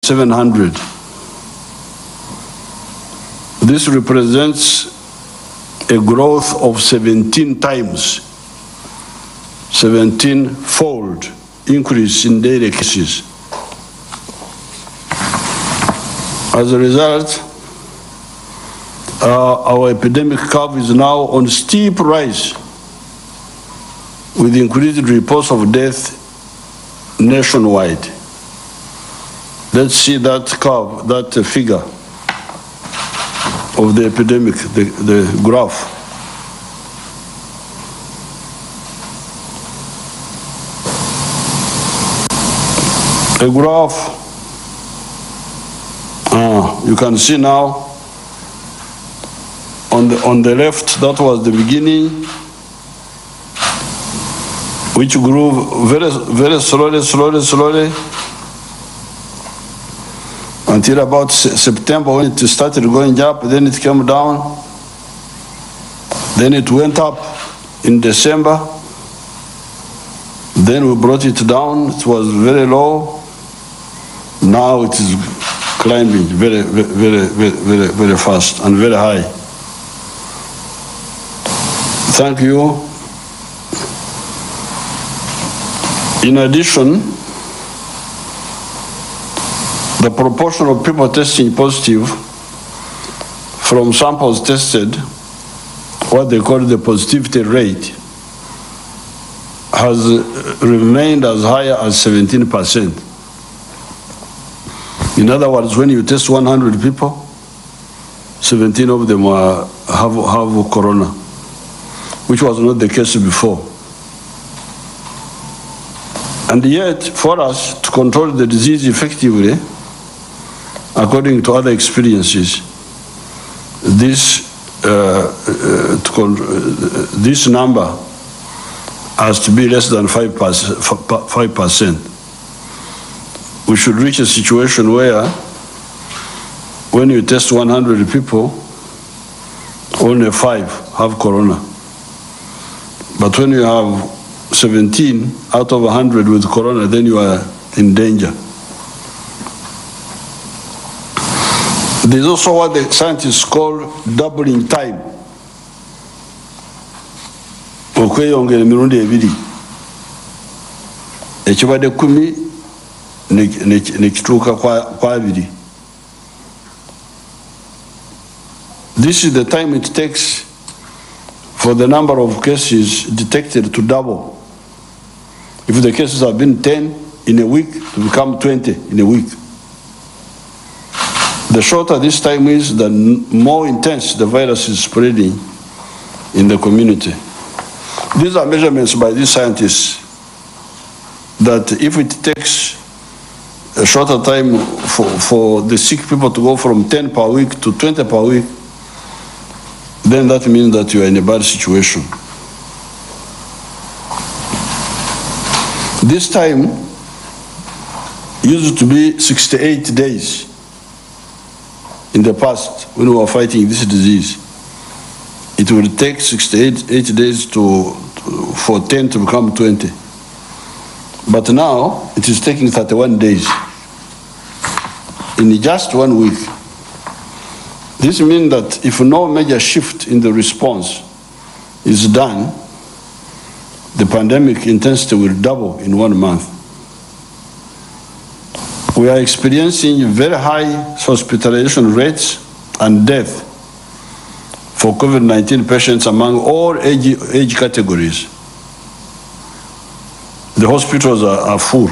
700. This represents a growth of 17 times, 17-fold increase in daily cases. As a result, our epidemic curve is now on steep rise, with increased reports of death nationwide. Let's see that curve, that figure of the epidemic, the graph. The graph, you can see now, on the left, that was the beginning, which grew very slowly, until about September, when it started going up. Then it came down. Then it went up in December. Then we brought it down. It was very low. Now it is climbing very fast and very high. Thank you. In addition, the proportion of people testing positive from samples tested, what they call the positivity rate, has remained as high as 17%. In other words, when you test 100 people, 17 of them have corona, which was not the case before. And yet, for us to control the disease effectively, according to other experiences, this number has to be less than 5%. We should reach a situation where, when you test 100 people, only 5 have corona. But when you have 17 out of 100 with corona, then you are in danger. There's also what the scientists call doubling time. Okweyongera emirundi ebiri. Ekibadde 10 nekituuka kwa 2. This is the time it takes for the number of cases detected to double. If the cases have been 10 in a week, to become 20 in a week. The shorter this time is, the more intense the virus is spreading in the community. These are measurements by these scientists that if it takes a shorter time for the sick people to go from 10 per week to 20 per week, then that means that you are in a bad situation. This time used to be 68 days in the past when we were fighting this disease. It will take 68 days for 10 to become 20. But now it is taking 31 days in just 1 week. This means that if no major shift in the response is done, the pandemic intensity will double in 1 month. We are experiencing very high hospitalization rates and death for COVID-19 patients among all age categories. The hospitals are full.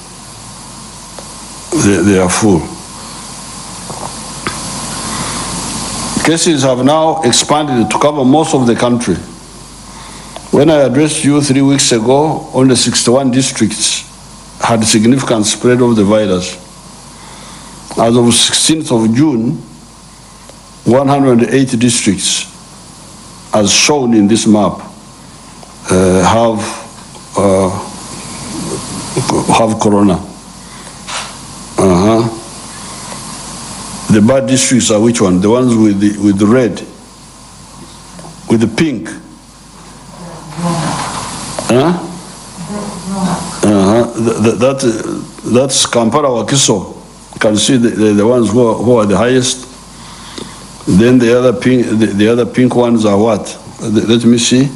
They are full. Cases have now expanded to cover most of the country. When I addressed you 3 weeks ago, only 61 districts had significant spread of the virus. As of 16th of June, 108 districts, as shown in this map, have corona. The bad districts are which one? The ones with the red, with the pink. That's Kampala, Wakiso, You can see the ones who are the highest. Then the other pink ones are what? Let me see.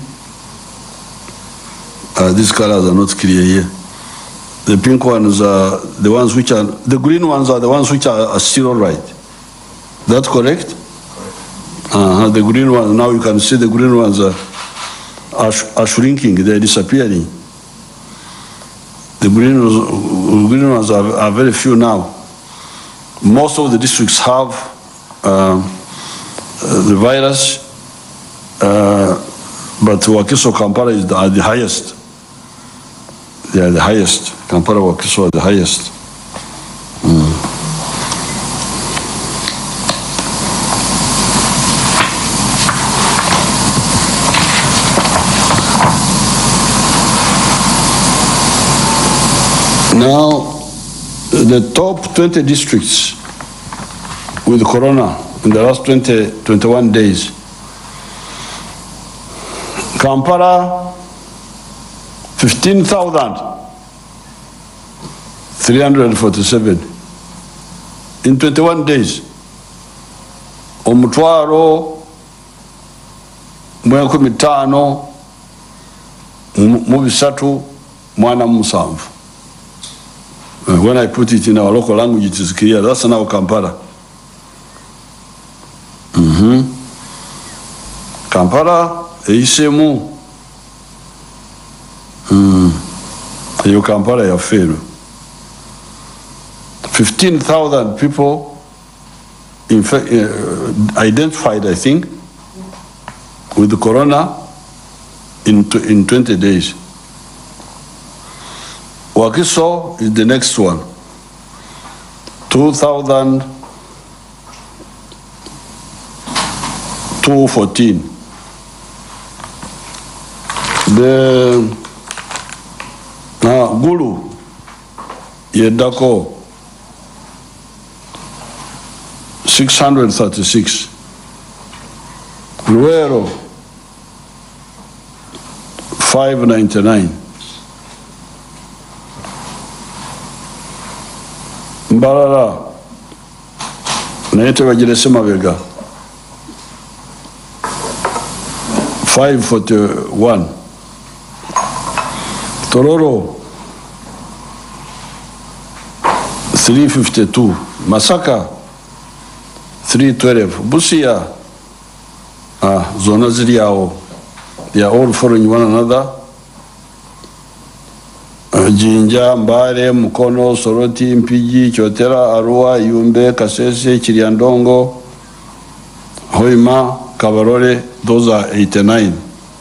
These colors are not clear here. The pink ones are the ones which are, the green ones are the ones which are still all right. That's correct? The green ones, now you can see the green ones are shrinking, they're disappearing. The green ones are very few now. Most of the districts have the virus, but Wakiso, Kampala are the highest. They are the highest. Kampala, Wakiso are the highest. Now, the top 20 districts with corona in the last 21 days. Kampala, 15,347 in 21 days. Omutwaro, mweko mitano, mubisatu, mwana musanvu. When I put it in our local language, it is clear. That's now Kampala. Kampala, Eisemu. You Kampala, you fail. 15,000 people identified, I think, with the corona in 20 days. Wakiso is the next one. 2,214. The Gulu, Yedako, 636. Luero, 599. Mbarara, naite wajilese mabega, 541. Tororo, 352. Masaka, 312. Busia, zona ziliao, they are all following one another. Jinja, Mbare, Mukono, Soroti, Mpiji, Chotera, Arua, Yumbe, Kasese, Chiriandongo, Hoima, Kabarole, those are 89.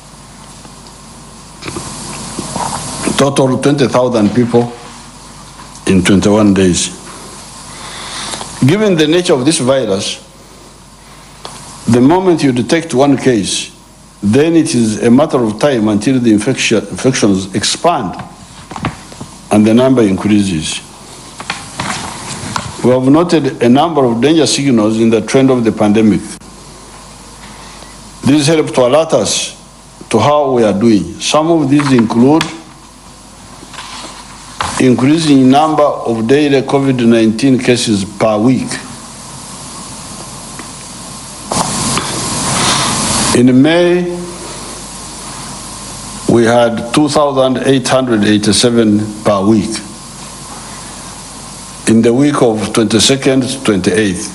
Total 20,000 people in 21 days. Given the nature of this virus, the moment you detect one case, then it is a matter of time until the infections expand and the number increases. We have noted a number of danger signals in the trend of the pandemic. These help to alert us to how we are doing. Some of these include increasing number of daily COVID-19 cases per week. In May, we had 2,887 per week. In the week of 22nd to 28th.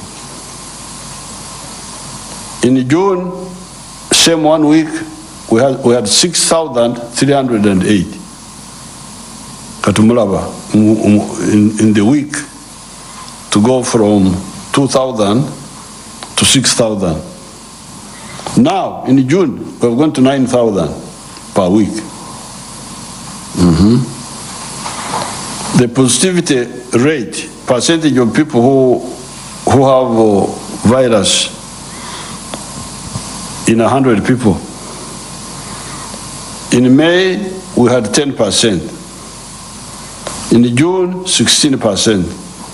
In June, same 1 week, we had 6,308. Katumulaba, in the week, to go from 2,000 to 6,000. Now, in June, we've gone to 9,000 per week. The positivity rate, percentage of people who have virus in 100 people. In May, we had 10%. In June, 16%.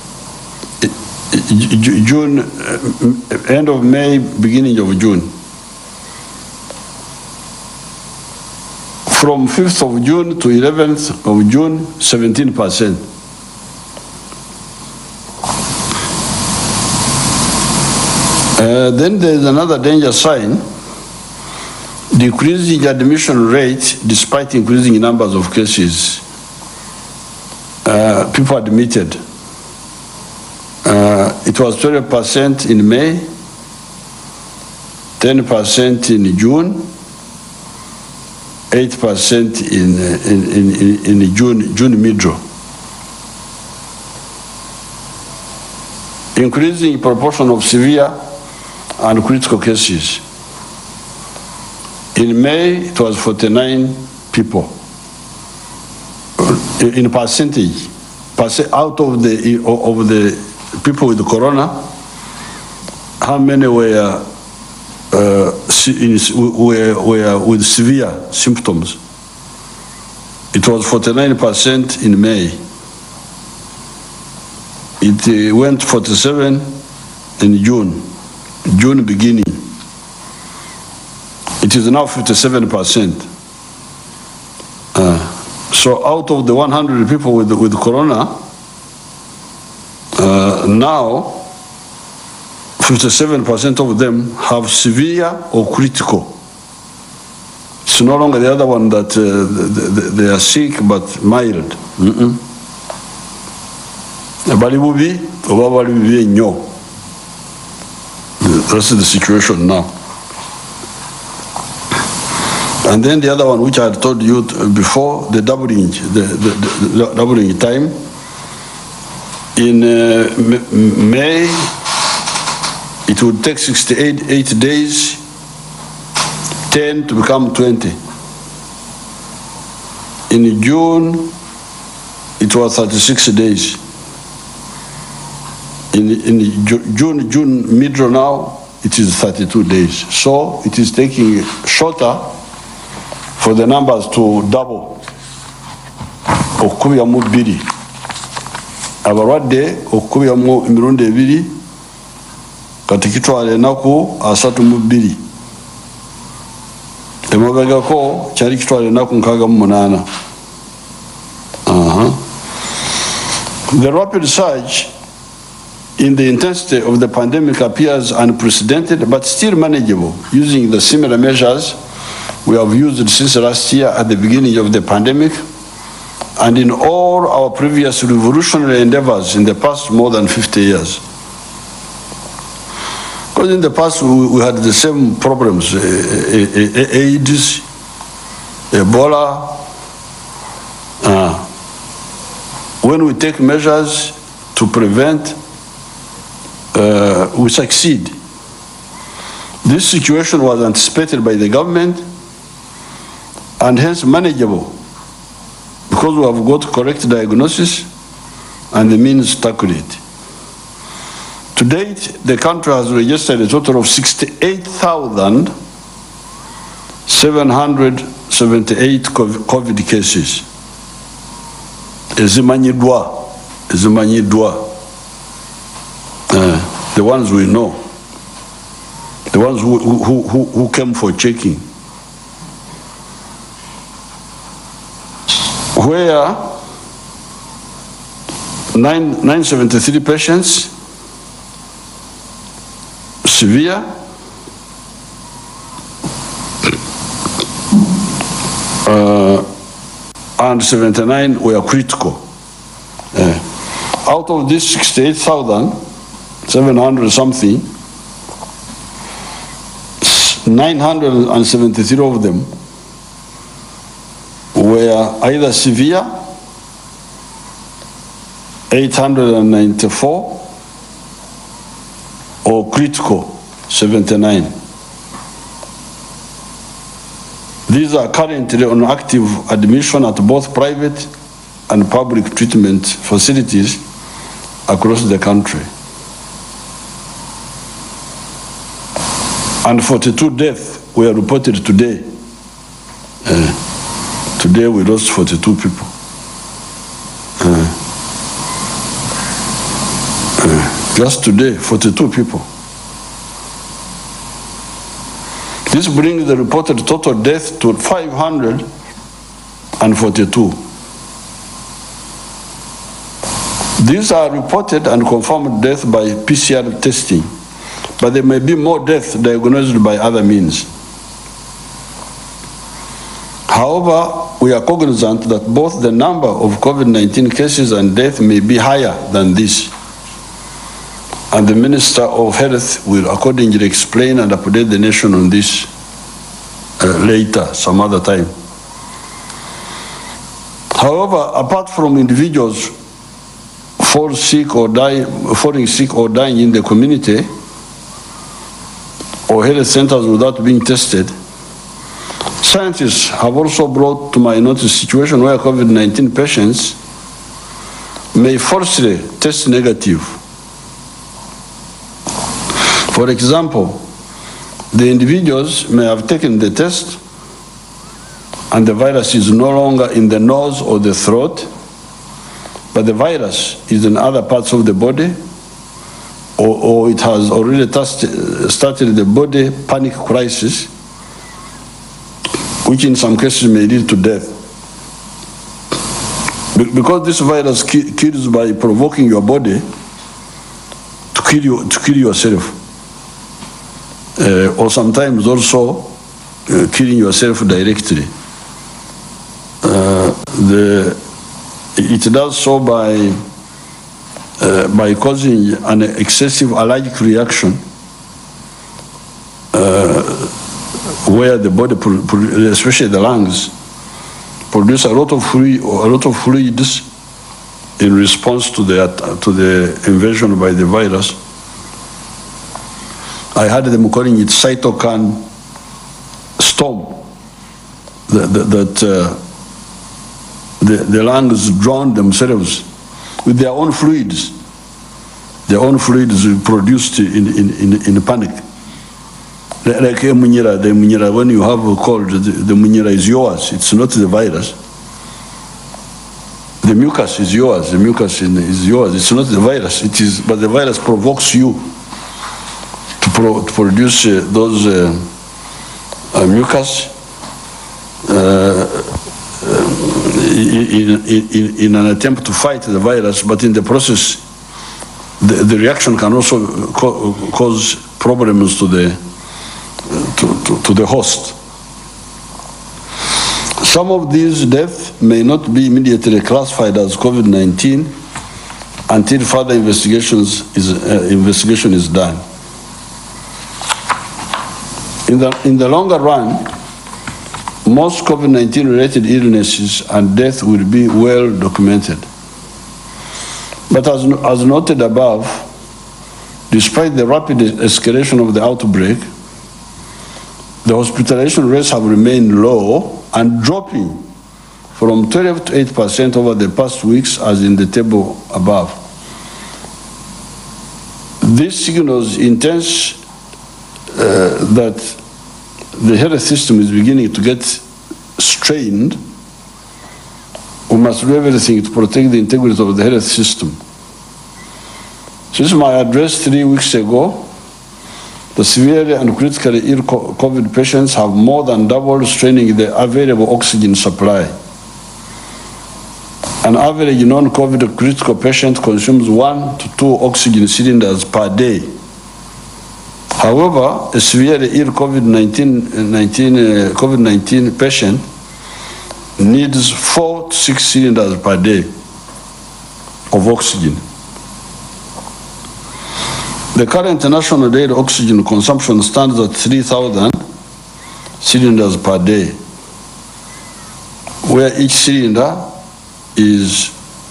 June, end of May, beginning of June. From 5th of June to 11th of June, 17%. Then there's another danger sign, decreasing admission rate despite increasing numbers of cases. People admitted. It was 12% in May, 10% in June, 8% in June middle. Increasing proportion of severe and critical cases. In May, it was 49 people. In percentage, out of the people with corona, how many were with severe symptoms? It was 49% in May. It went 47 in June beginning. It is now 57%. So out of the 100 people with corona, now 57% of them have severe or critical. It's no longer the other one that they are sick but mild. That's the situation now. And then the other one, which I had told you before, the doubling time. In May, it would take 68 days, 10 to become 20. In June, it was 36 days. In June middle now, it is 32 days. So it is taking shorter for the numbers to double. Okubiyamu bbiri. Abalwadde okubiyamu emirundi ebiri kati kitwala ennaku 32. Emabegako kyali kitwala ennaku 68. The rapid surge in the intensity of the pandemic appears unprecedented but still manageable using the similar measures we have used since last year at the beginning of the pandemic and in all our previous revolutionary endeavors in the past more than 50 years. Because in the past we had the same problems, AIDS, Ebola. When we take measures to prevent, we succeed. This situation was anticipated by the government and hence manageable because we have got correct diagnosis and the means to tackle it. To date, the country has registered a total of 68,778 COVID cases. The ones we know, the ones who came for checking. Where 973 patients severe, and 79 were critical. Out of this 68,700 something, 973 of them were either severe, 894, or critical, 79. These are currently on active admission at both private and public treatment facilities across the country. And 42 deaths were reported today. Today we lost 42 people. Just today, 42 people. This brings the reported total death to 542. These are reported and confirmed death by PCR testing. but there may be more deaths diagnosed by other means. However, we are cognizant that both the number of COVID-19 cases and deaths may be higher than this, and the Minister of Health will accordingly explain and update the nation on this later, some other time. However, apart from individuals falling sick or dying in the community or health centers without being tested, scientists have also brought to my notice a situation where COVID-19 patients may falsely test negative. For example, the individuals may have taken the test and the virus is no longer in the nose or the throat, but the virus is in other parts of the body, or it has already started the body panic crisis, which in some cases may lead to death. Because this virus kills by provoking your body to kill yourself, or sometimes also killing yourself directly. It does so by causing an excessive allergic reaction where the body, especially the lungs, produce a lot of fluids in response to the invasion by the virus. I had them calling it cytokine storm. The lungs drown themselves with their own fluids. Their own fluids produced in panic. Like the munyera, when you have a cold, the munyera is yours. It's not the virus. The mucus is yours. The mucus is yours. It's not the virus. It is, but the virus provokes you to produce those mucus in an attempt to fight the virus, but in the process, the reaction can also cause problems to the host. Some of these deaths may not be immediately classified as COVID-19 until further investigation is done. In the longer run, most COVID-19 related illnesses and death will be well documented. But as noted above, despite the rapid escalation of the outbreak, the hospitalization rates have remained low and dropping from 12 to 8% over the past weeks, as in the table above. This signals intense that the health system is beginning to get strained. We must do everything to protect the integrity of the health system. Since my address 3 weeks ago, the severely and critically ill COVID patients have more than doubled, straining the available oxygen supply. An average non-COVID critical patient consumes 1 to 2 oxygen cylinders per day. However, a severely ill COVID-19 patient needs 4 to 6 cylinders per day of oxygen. The current national daily oxygen consumption stands at 3,000 cylinders per day, where each cylinder is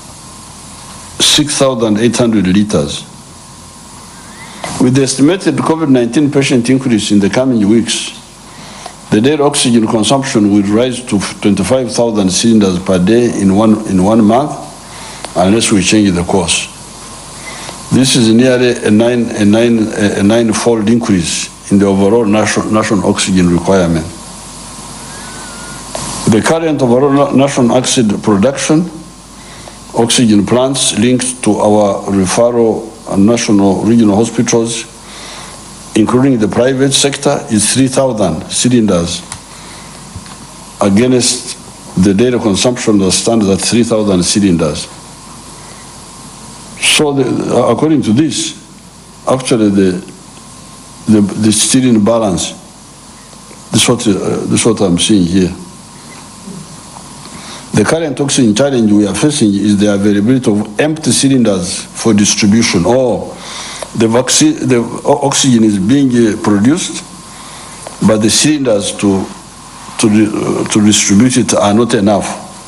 6,800 liters. With the estimated COVID-19 patient increase in the coming weeks, the daily oxygen consumption will rise to 25,000 cylinders per day in one month, unless we change the course. This is nearly a nine-fold increase in the overall national oxygen requirement. The current overall national oxygen production, oxygen plants linked to our referral and national regional hospitals, including the private sector, is 3,000 cylinders against the daily consumption that stands at 3,000 cylinders. So according to this, actually the still in balance. This is what I'm seeing here. The current oxygen challenge we are facing is the availability of empty cylinders for distribution. Or the oxygen is being produced, but the cylinders to distribute it are not enough.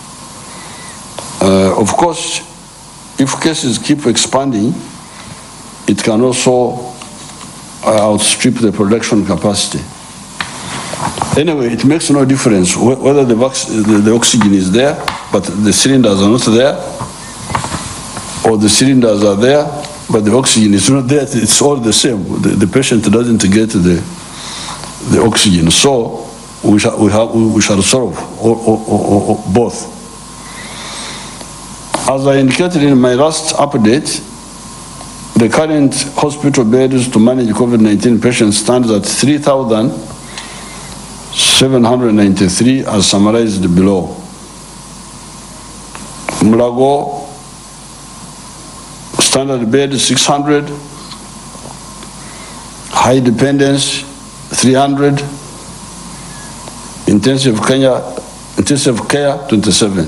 Of course, if cases keep expanding, it can also outstrip the production capacity. Anyway, it makes no difference whether the oxygen is there, but the cylinders are not there, or the cylinders are there, but the oxygen is not there. It's all the same. The patient doesn't get the oxygen. So we shall solve both. As I indicated in my last update, the current hospital beds to manage COVID-19 patients stands at 3,793 as summarized below. Mulago, standard bed 600, high dependence 300, intensive care 27.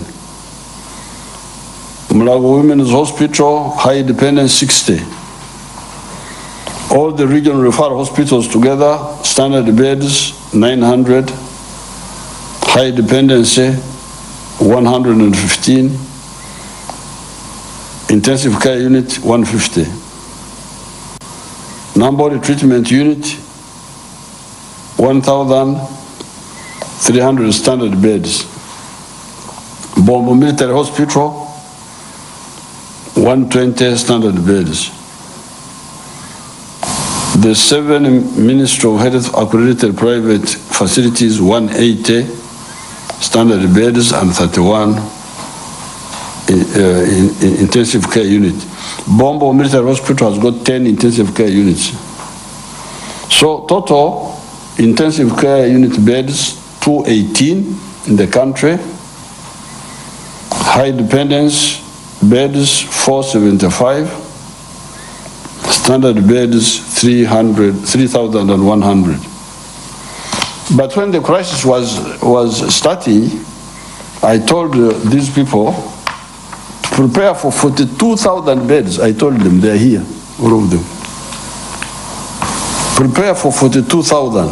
Mulago Women's Hospital, high dependence 60. All the regional referral hospitals together, standard beds 900, high dependency 115, intensive care unit 150. Non-body treatment unit 1,300 standard beds. Bombo Military Hospital 120 standard beds. The 7 Ministry of Health accredited private facilities 180 standard beds and 31 intensive care units. Bombo Military Hospital has got 10 intensive care units. So total intensive care unit beds 218 in the country. High dependence beds 475. Standard beds 3,100. But when the crisis was starting, I told these people to prepare for 42,000 beds. I told them they're here, all of them. Prepare for 42,000.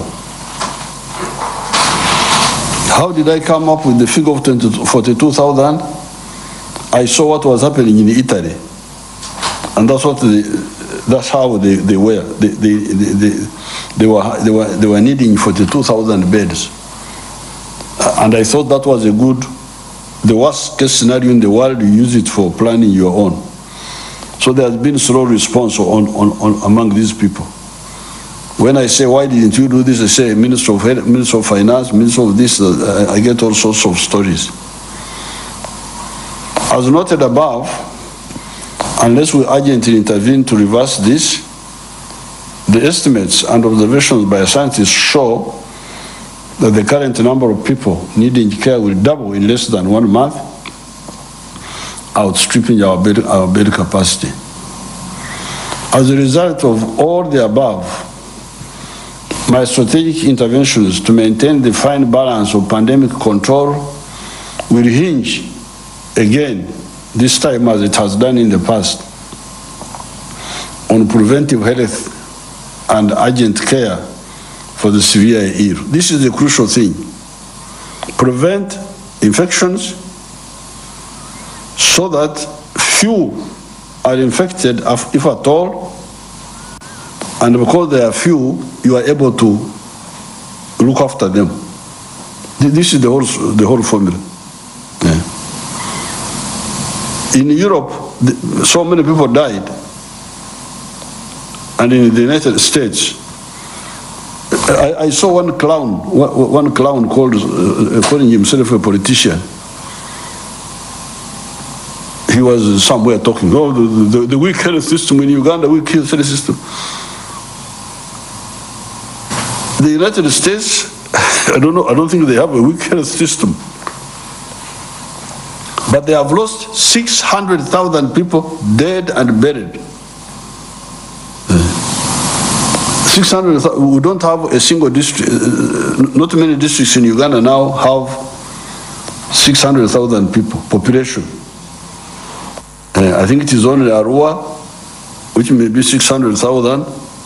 How did I come up with the figure of 42,000? I saw what was happening in Italy, and that's how they were. They were needing 42,000 beds, and I thought that was the worst case scenario in the world. You use it for planning your own. So there has been slow response among these people. When I say, why didn't you do this? I say, Minister of Health, Minister of Finance, Minister of this. I get all sorts of stories. As noted above, unless we urgently intervene to reverse this, the estimates and observations by scientists show that the current number of people needing care will double in less than 1 month, outstripping our bed capacity. As a result of all the above, my strategic interventions to maintain the fine balance of pandemic control will hinge again, this time as it has done in the past, on preventive health and urgent care for the severe ill. This is the crucial thing. Prevent infections so that few are infected, if at all, and because there are few, you are able to look after them. This is the whole formula. Yeah. In Europe, so many people died, and in the United States, I saw one clown calling himself a politician. He was somewhere talking, oh, the weak health system in Uganda, weak health system. The United States, I don't think they have a weak health system. But they have lost 600,000 people dead and buried. 600, we don't have a single district, not many districts in Uganda now have 600,000 people, population. I think it is only Arua, which may be 600,000.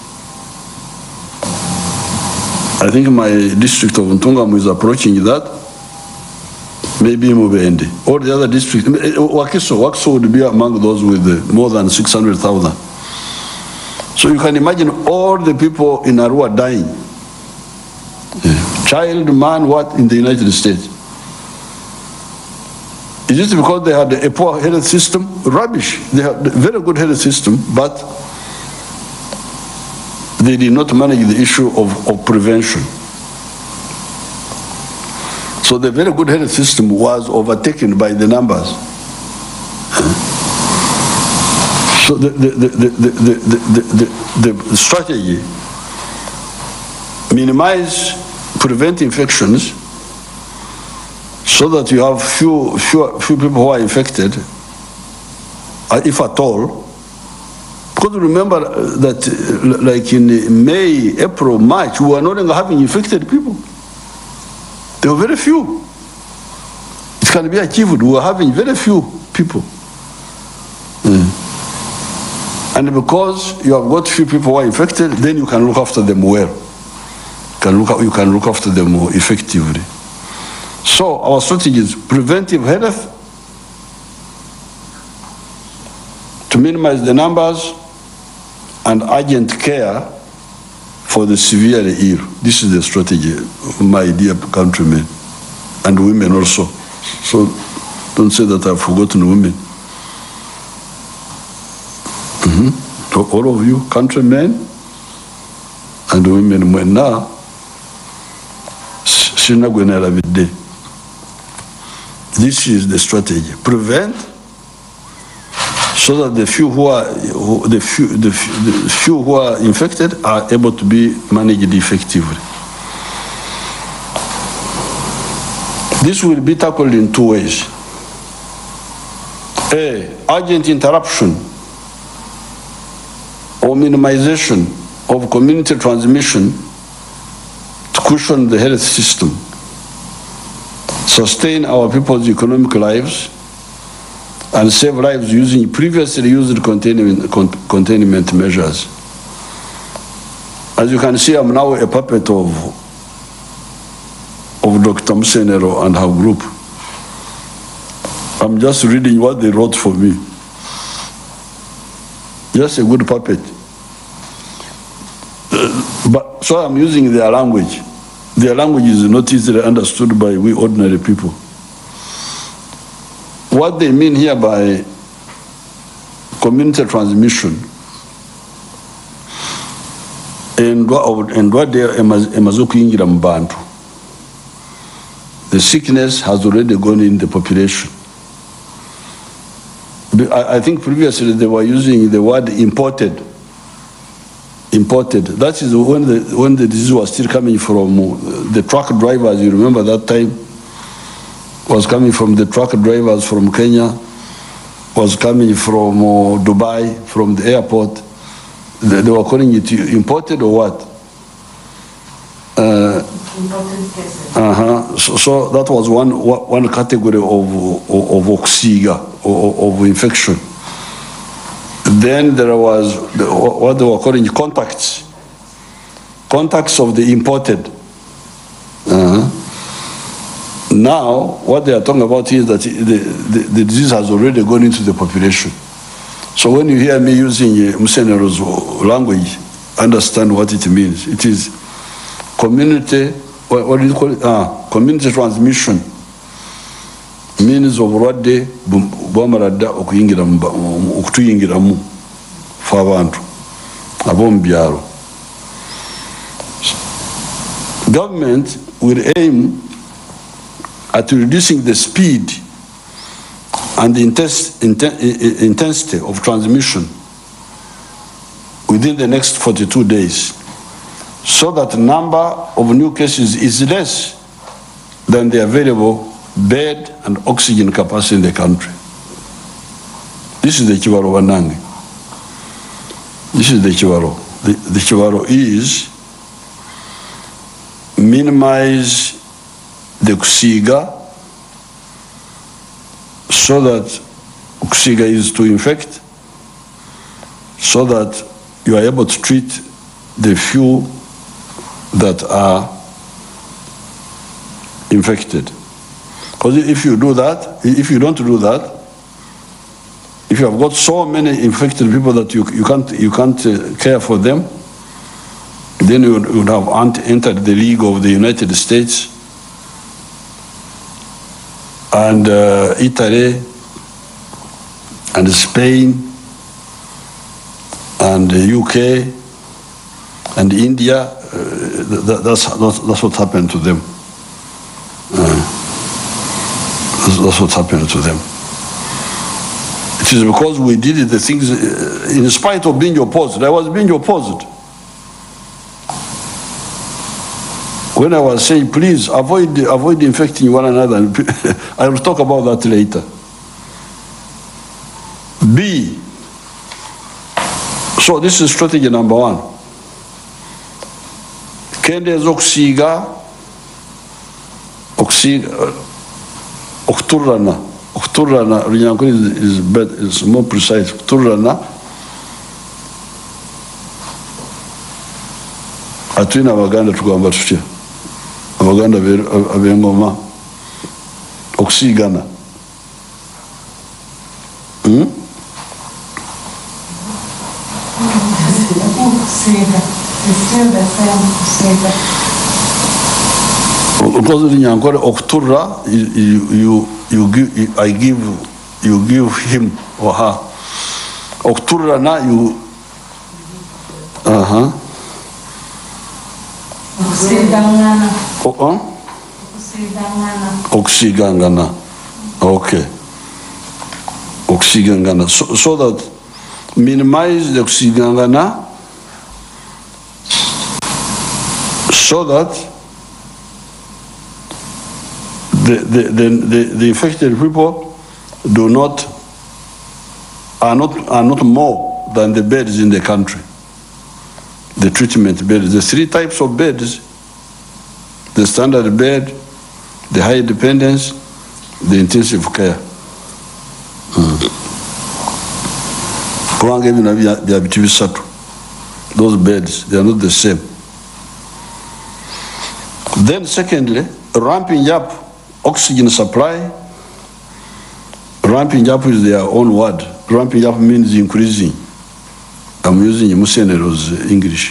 I think my district of Ntungamu is approaching that. Maybe Mubende. All the other districts, Wakiso would be among those with more than 600,000. So you can imagine all the people in Arua dying. Child, man, what, in the United States? Is it because they had a poor health system? Rubbish. They had a very good health system, but they did not manage the issue of prevention. So the very good health system was overtaken by the numbers. So the strategy, minimize, prevent infections, so that you have few people who are infected, if at all. Because remember that like in May, April, March, we were no longer having infected people. There were very few. It can be achieved. We were having very few people. And because you have got few people who are infected, then you can look after them well. You can look after them more effectively. So our strategy is preventive health, to minimize the numbers, and urgent care for the severely ill. This is the strategy, my dear countrymen, and women also. So don't say that I've forgotten women. To all of you, countrymen and women, when now, this is the strategy. Prevent, so that the few who are infected are able to be managed effectively. This will be tackled in two ways. A, urgent interruption or minimization of community transmission to cushion the health system, sustain our people's economic lives, and save lives using previously used containment measures. As you can see, I'm now a puppet of Dr. Musenero and her group. I'm just reading what they wrote for me. Just a good puppet. But so I'm using their language. Their language is not easily understood by we ordinary people. What they mean here by community transmission and what they emazokuingira mu bantu. The sickness has already gone in the population. I think previously they were using the word imported. Imported. That is when the disease was still coming from the truck drivers. You remember that time? Was coming from the truck drivers from Kenya, was coming from Dubai, from the airport. They were calling it imported or what? Imported cases. So that was one category of oxiga, of infection. Then there was what they were calling contacts of the imported. Now, what they are talking about is that the disease has already gone into the population. So when you hear me using Musenero's language, understand what it means. It is community, what do you call it? Community transmission. Means of what they bwamarada okutuyingiramu f'abantu ab'omu byalo. Government will aim at reducing the speed and the intensity of transmission within the next 42 days, so that the number of new cases is less than the available bed and oxygen capacity in the country. This is the Kibaro Wanangi. This is the Kibaro. the Chivaro is minimize the Kusiga so that Kusiga is to infect, so that you are able to treat the few that are infected. Because if you do that, if you don't do that, if you have got so many infected people that you can't care for them, then you would have entered the league of the United States and Italy and Spain and the UK and India. That's what happened to them. That's what happened to them. It is because we did the things in spite of being opposed. I was being opposed. When I was saying, please avoid infecting one another, I will talk about that later. B. So this is strategy number one. Kende zoksiga, Okturana, is more precise. Okturana, atwina Abaganda tugamba tutya. Abaganda ab'engoma okusiigana. Because Nyankore Okturra, you give him or her. Okturra na you. Oksigangana. Okay. Oksigangana. So that minimize the oksigangana, so that the infected people are not more than the beds in the country. The treatment beds, the three types of beds: the standard bed, the high dependence, the intensive care. Those beds, they are not the same. Then secondly, ramping up oxygen supply. Ramping up is their own word. Ramping up means increasing. I'm using Musenero's English.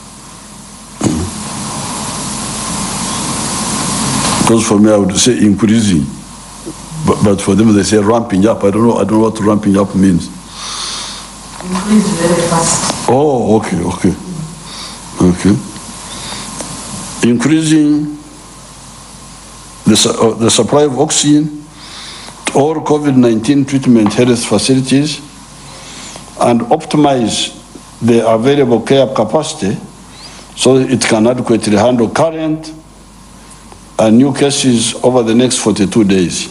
Because for me, I would say increasing. But for them, they say ramping up. I don't know what ramping up means. Increase very fast. Oh, okay. Increasing the supply of oxygen to all COVID-19 treatment health facilities and optimize the available care capacity so that it can adequately handle current and new cases over the next 42 days.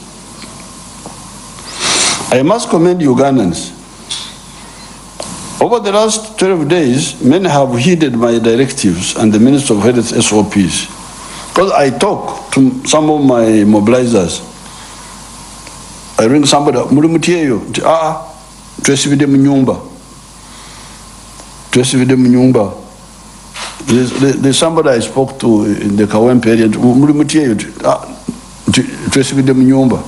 I must commend Ugandans. Over the last 12 days, many have heeded my directives and the Minister of Health SOPs. Because I talk to some of my mobilizers. I ring somebody, Twesivide Munyumba. There's somebody I spoke to in the Kawempe area, Twesivide Munyumba.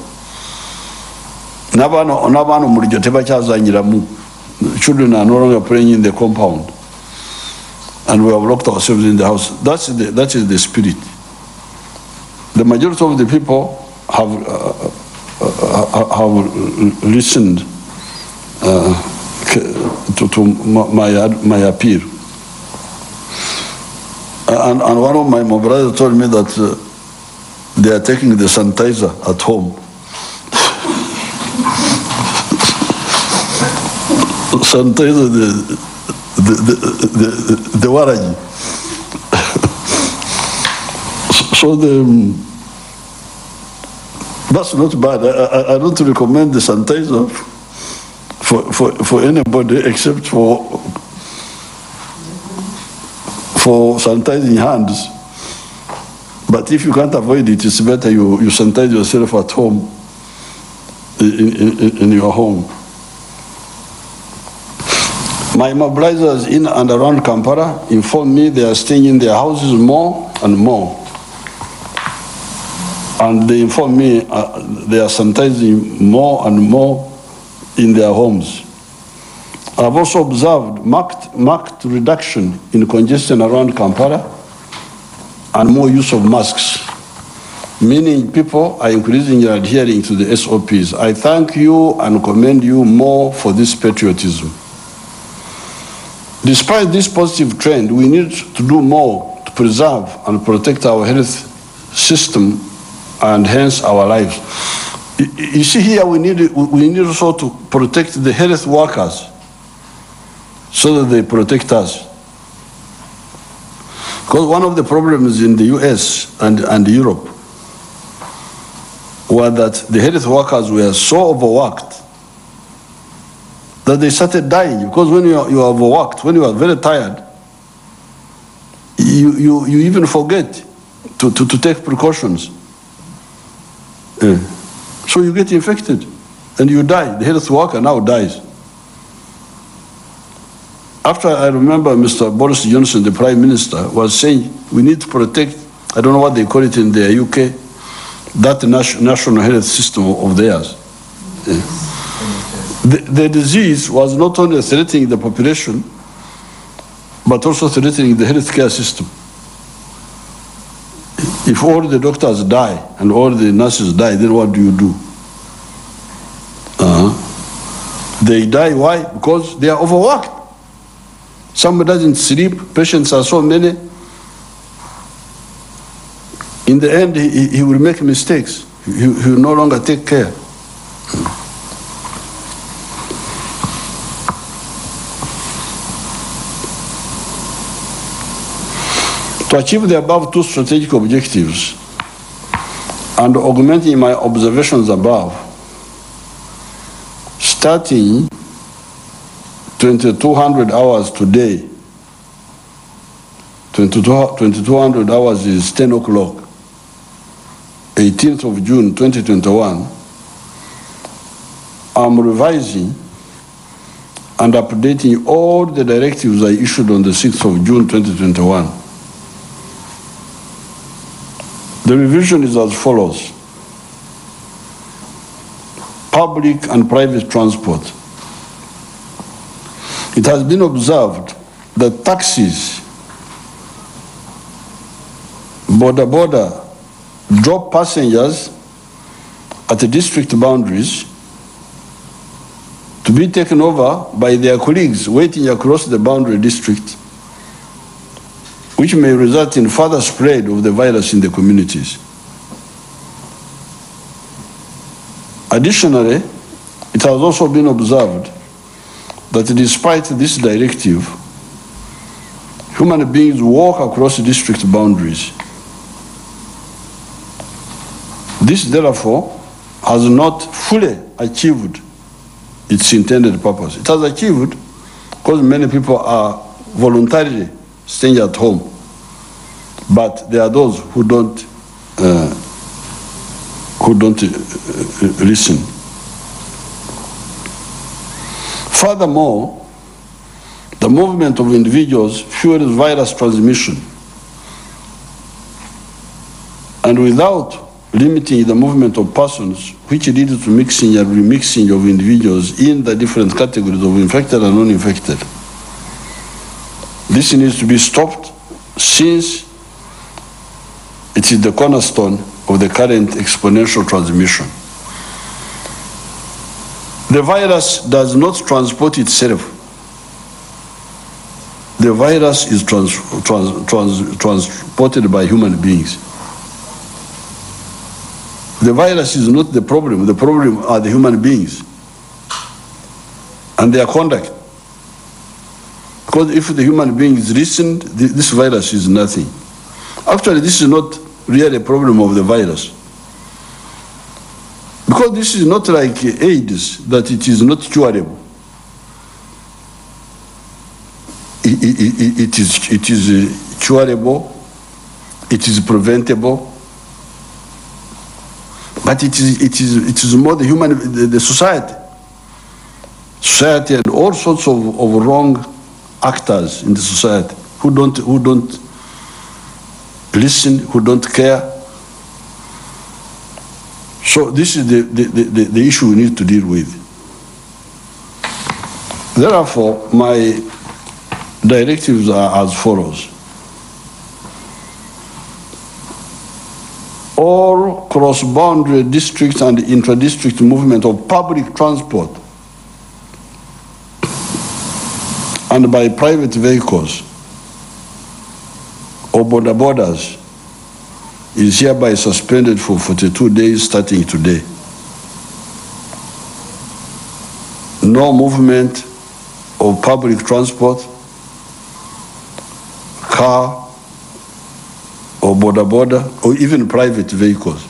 Nabano mulijo tebachazanyiramu. Children are no longer playing in the compound. And we have locked ourselves in the house. That is the spirit. The majority of the people have listened to my appeal. And one of my brothers told me that they are taking the sanitizer at home. Sanitizer the waraji. So that's not bad. I don't recommend the sanitizer for anybody except for for sanitizing hands. But if you can't avoid it, it's better you sanitize yourself at home, in your home. My mobilizers in and around Kampala inform me they are staying in their houses more and more. And they inform me they are sanitizing more and more in their homes. I've also observed marked reduction in congestion around Kampala and more use of masks, meaning people are increasingly adhering to the SOPs. I thank you and commend you more for this patriotism. Despite this positive trend, we need to do more to preserve and protect our health system and hence our lives. You see here, we need also to protect the health workers so that they protect us. Because one of the problems in the US and Europe was that the health workers were so overworked that they started dying. Because when you are overworked, when you are very tired, you even forget to take precautions. So you get infected and you die. The health worker now dies. After I remember Mr. Boris Johnson, the Prime Minister, was saying we need to protect, I don't know what they call it in the UK, that national health system of theirs. The disease was not only threatening the population, but also threatening the healthcare system. If all the doctors die and all the nurses die, then what do you do? They die, why? Because they are overworked. Somebody doesn't sleep, patients are so many. In the end, he will make mistakes. He will no longer take care. To achieve the above two strategic objectives and augmenting my observations above, starting 2200 hours today, 2200 hours is 10 o'clock, 18th of June 2021, I'm revising and updating all the directives I issued on the 6th of June 2021. The revision is as follows. Public and private transport. It has been observed that taxis, border, drop passengers at the district boundaries to be taken over by their colleagues waiting across the boundary district, which may result in further spread of the virus in the communities. Additionally, it has also been observed that despite this directive, human beings walk across district boundaries. This, therefore, has not fully achieved its intended purpose. It has achieved because many people are voluntarily staying at home, but there are those who don't listen. Furthermore, the movement of individuals fuels virus transmission, and without limiting the movement of persons, which leads to mixing and remixing of individuals in the different categories of infected and non-infected. This needs to be stopped since it is the cornerstone of the current exponential transmission. The virus does not transport itself. The virus is transported by human beings. The virus is not the problem. The problem are the human beings and their conduct. Because if the human beings listened, this virus is nothing. Actually, this is not really a problem of the virus. Because this is not like AIDS, that it is not curable. It is curable, it is preventable, but it is more the the society and all sorts of wrong actors in the society who don't listen, who don't care. So this is the issue we need to deal with. Therefore, my directives are as follows. All cross-boundary district and intra-district movement of public transport and by private vehicles or border borders is hereby suspended for 42 days starting today. No movement of public transport, car, or border, or even private vehicles.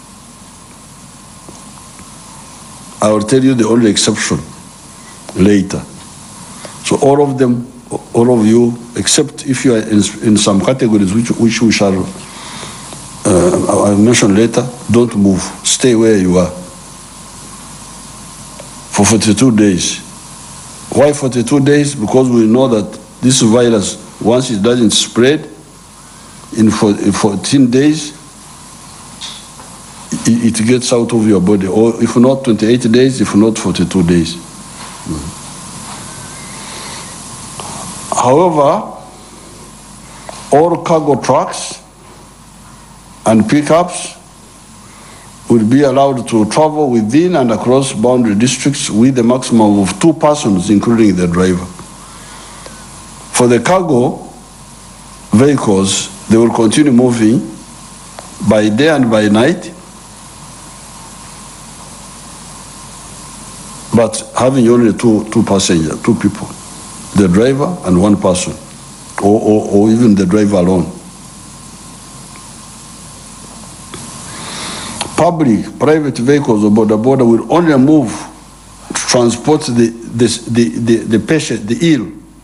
I will tell you the only exception later. So all of them, all of you, except if you are in some categories which we shall I'll mention later, don't move. Stay where you are for 42 days. Why 42 days? Because we know that this virus, once it doesn't spread, in 14 days, it gets out of your body, or if not 28 days, if not 42 days. However, all cargo trucks and pickups will be allowed to travel within and across boundary districts with a maximum of 2 persons, including the driver. For the cargo vehicles, they will continue moving by day and by night, but having only two passengers, 2 people, the driver and 1 person, or even the driver alone. Public, private vehicles or border will only move to transport the patient, the ill,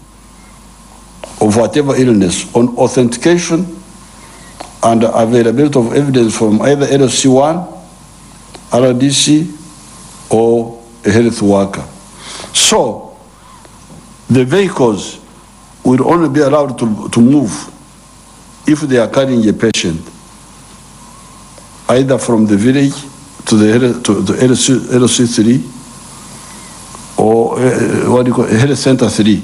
of whatever illness, on authentication and availability of evidence from either LC1, RDC, or a health worker. So, the vehicles will only be allowed to move if they are carrying a patient, either from the village to the LC3 or what do you call it, Health Center 3,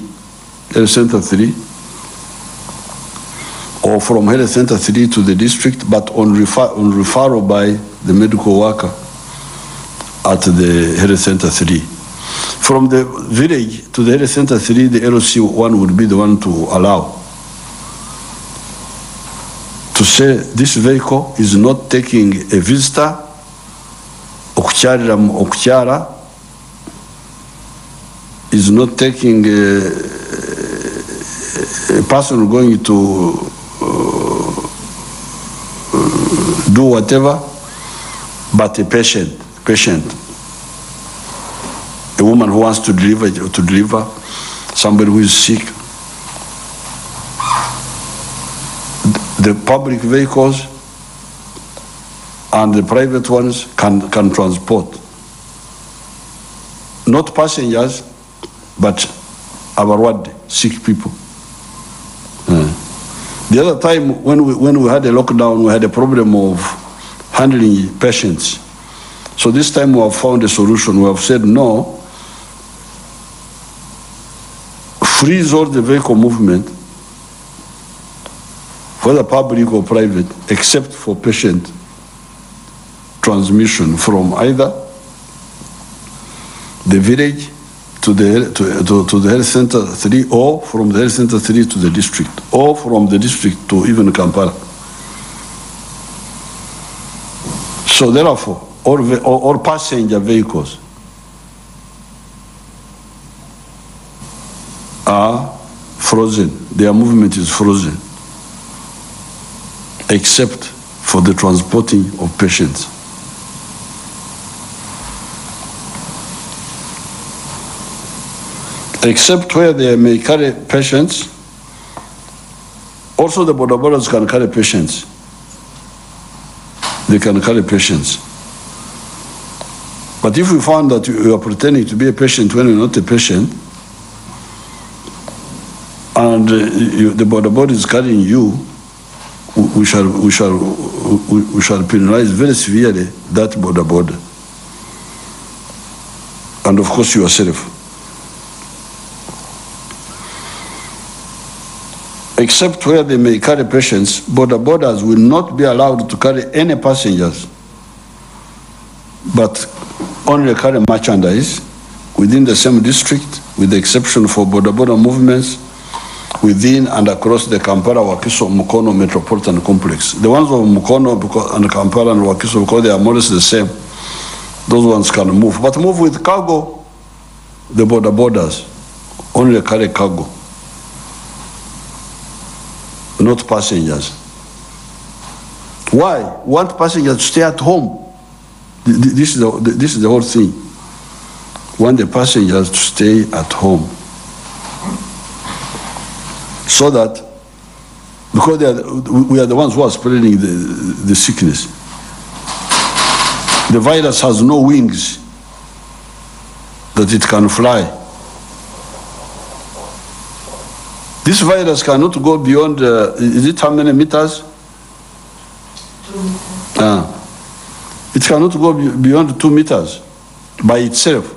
or from Health Center 3 to the district, but on referral by the medical worker at the Health Center 3. From the village to the Health Center 3, the LC1 would be the one to allow. To say this vehicle is not taking a visitor, okukyara, is not taking a person going to do whatever, but a patient, a woman who wants to deliver, somebody who is sick. The public vehicles and the private ones can transport. Not passengers, but abarwadi, sick people. The other time when we had a lockdown, we had a problem of handling patients. So this time we have found a solution. We have said no, freeze all the vehicle movement, whether public or private, except for patient transmission from either the village to the Health Center 3, or from the Health Center 3 to the district, or from the district to even Kampala. So therefore, all passenger vehicles are frozen. Their movement is frozen, except for the transporting of patients. Except where they may carry patients Also, the border borders can carry patients. They can carry patients. But if we found that you are pretending to be a patient when you're not a patient, and the border border is carrying you, we shall penalize very severely that border border. And of course yourself. Except where they may carry patients, border borders will not be allowed to carry any passengers, but only carry merchandise within the same district, with the exception for border border movements within and across the Kampala-Wakiso-Mukono Metropolitan Complex. The ones of Mukono and Kampala and Wakiso, because they are more or less the same, those ones can move. But move with cargo, the border borders only carry cargo, not passengers. Why? Want passengers to stay at home. This is the whole thing. Want the passengers to stay at home. So that, because we are the ones who are spreading the sickness. The virus has no wings that it can fly. This virus cannot go beyond, is it how many meters? 2 meters. It cannot go beyond 2 meters by itself.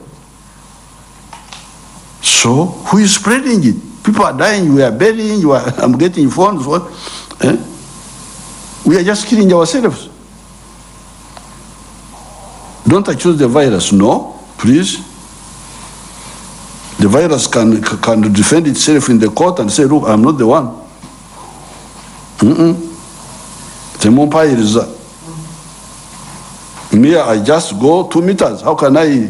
So, who is spreading it? People are dying, we are burying, I'm getting phones. What? We are just killing ourselves. Don't accuse the virus. No, please. The virus can defend itself in the court and say, look, I'm not the one. Me, I just go 2 meters. How can I?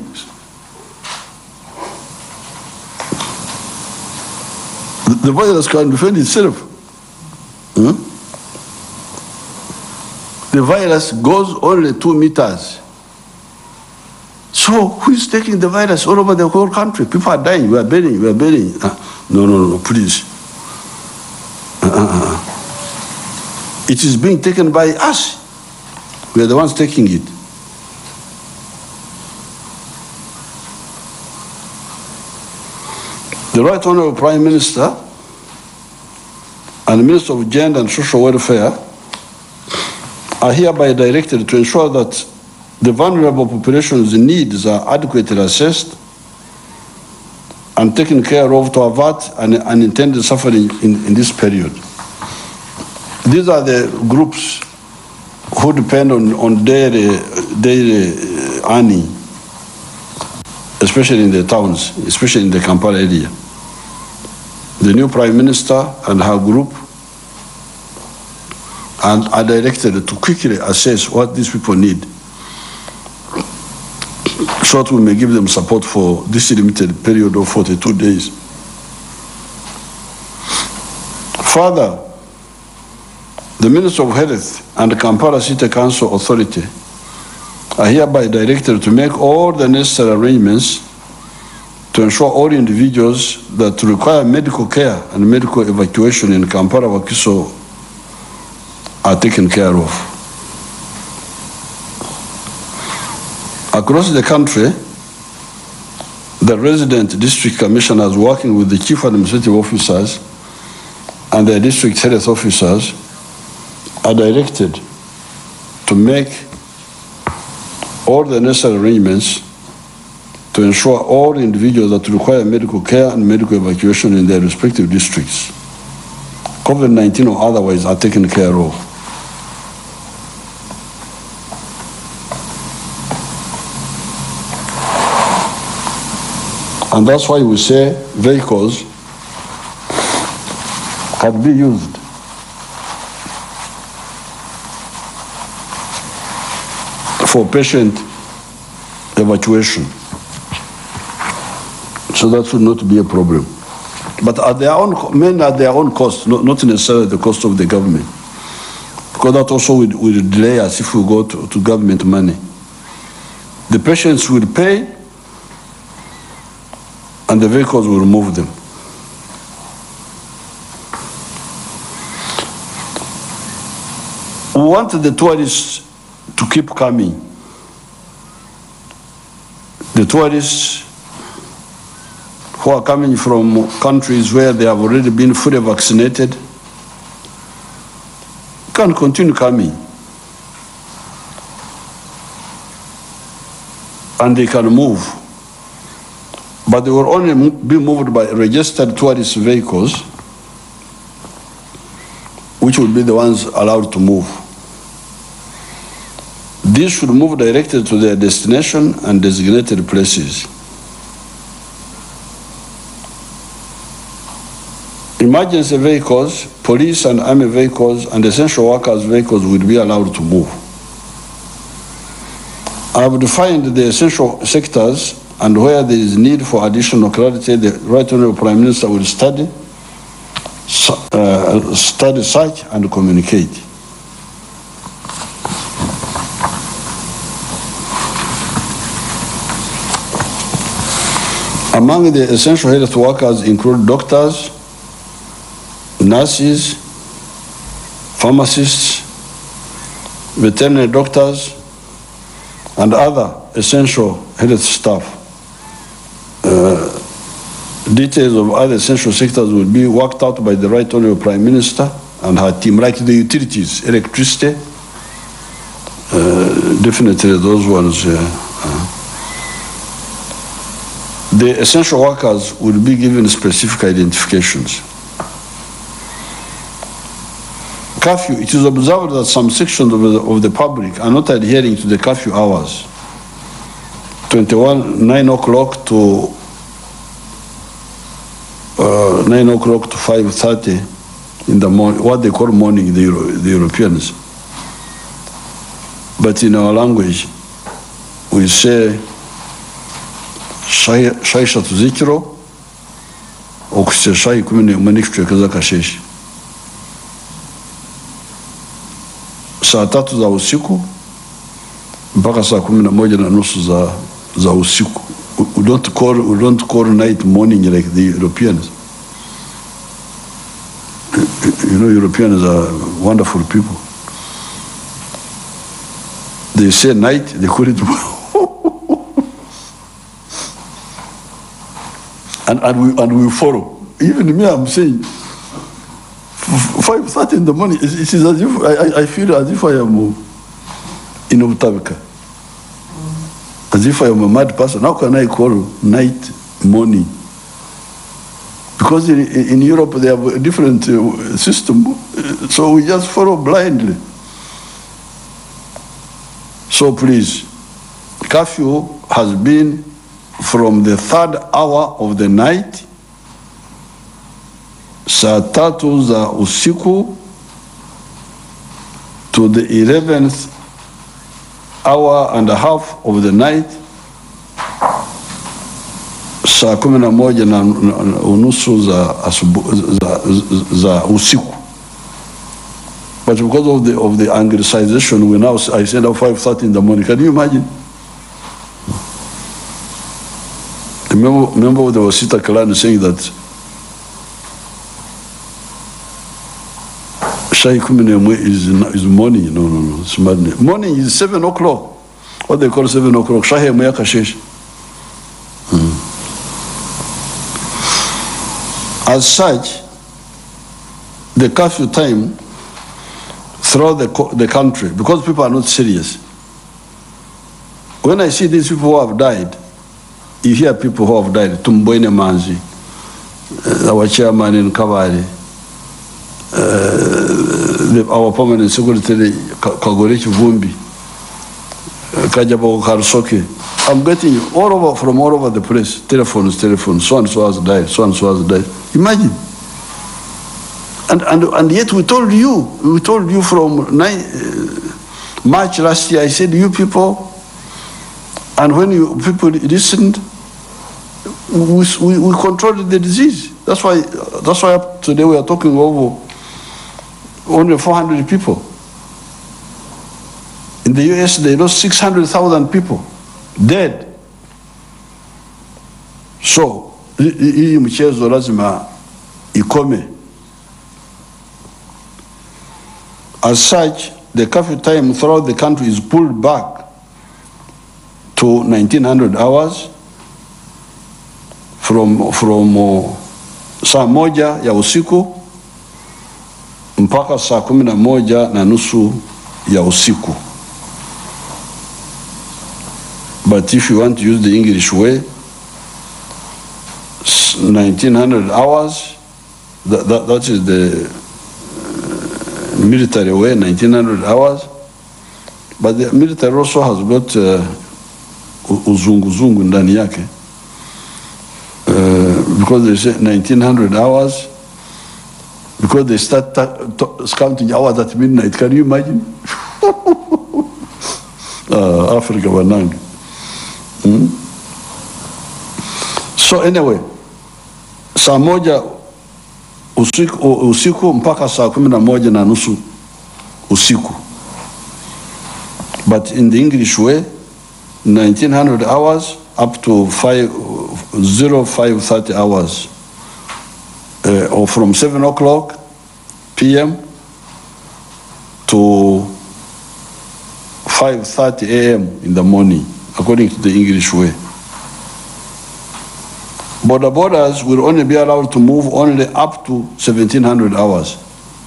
The virus can defend itself. The virus goes only 2 meters. So who is taking the virus all over the whole country? People are dying. We are burying. No, please. It is being taken by us. We are the ones taking it. The Right Honorable Prime Minister and the Minister of Gender and Social Welfare are hereby directed to ensure that the vulnerable population's needs are adequately assessed and taken care of to avert unintended suffering in this period. These are the groups who depend on daily earning, especially in the towns, especially in the Kampala area. The new Prime Minister and her group are directed to quickly assess what these people need, so that we may give them support for this limited period of 42 days. Further, the Minister of Health and the Kampala City Council Authority are hereby directed to make all the necessary arrangements to ensure all individuals that require medical care and medical evacuation in Kampala-Wakiso are taken care of. Across the country, the resident district commissioners working with the chief administrative officers and the district health officers are directed to make all the necessary arrangements to ensure all individuals that require medical care and medical evacuation in their respective districts, COVID-19 or otherwise, are taken care of. And that's why we say vehicles can be used for patient evacuation. So that should not be a problem. But at their own, men at their own cost, not necessarily the cost of the government. Because that also will delay us if we go to government money. The patients will pay and the vehicles will move them. We want the tourists to keep coming. The tourists who are coming from countries where they have already been fully vaccinated can continue coming. And they can move. But they will only be moved by registered tourist vehicles, which will be the ones allowed to move. These should move directly to their destination and designated places. Emergency vehicles, police and army vehicles, and essential workers' vehicles will be allowed to move. I have defined the essential sectors, and where there is need for additional clarity, the Right Honourable Prime Minister will study, search, and communicate. Among the essential health workers include doctors, nurses, pharmacists, veterinary doctors, and other essential health staff. Details of other essential sectors will be worked out by the Right Honourable Prime Minister and her team, like the utilities, electricity, definitely those ones. The essential workers will be given specific identifications. Curfew, it is observed that some sections of the public are not adhering to the curfew hours. 9 o'clock to 5:30 in the morning, what they call morning, the Europeans. But in our language, we say, Shaisha tuzikiro, okuse shai kumine umanikishwe kaza kasheshi. Saa 3 za usiku, mpaka saa 11:30 za usiku. We don't call night morning like the Europeans. You know, Europeans are wonderful people. They say night, they call it and we follow. Even me, I'm saying 5:30 in the morning. It is as if I feel as if I am in Utabika. As if I am a mad person. How can I call night morning? Because in Europe they have a different system, so we just follow blindly. So please, curfew has been from the 3rd hour of the night, saa 3 za usiku, to the 11th hour and a half of the night, saa 11:30 za usiku. But because of the anglicization, I said 5:30 in the morning. Can you imagine? Remember the Wasita Kalani saying that Shai Kumine is morning. No, it's madness. Morning is 7 o'clock. What they call 7 o'clock. Shai Moya Kashesh. As such, the curfew time throughout the country, because people are not serious. When I see these people who have died, you hear people who have died, Tumboine Manzi, our chairman in Kavari, our permanent secretary, Kagorichi Vumbi, Kajabo Karsoke. I'm getting from all over the place, telephones, so and so has died, so and so has died. Imagine. And yet we told you from March last year, I said, you people, and when you people listened, we controlled the disease. That's why today we are talking over only 400 people. In the US, they lost 600,000 people dead. So, hii mchezo lazima ikome. As such, the curfew time throughout the country is pulled back to 1900 hours from saa moja ya usiku mpaka saa 11:30 ya usiku. But if you want to use the English way, 1900 hours, that is the military way, 1900 hours. But the military also has got uzungu ndani yake. Because they say 1900 hours, because they start counting hours at midnight. Can you imagine? Africa Banang. So anyway, saa moja usiku mpaka saa 11:30 usiku. But in the English way, 1900 hours up to 5:30 hours, or from 7 o'clock p.m. to 5:30 a.m. in the morning, according to the English way. Border borders will only be allowed to move only up to 1700 hours,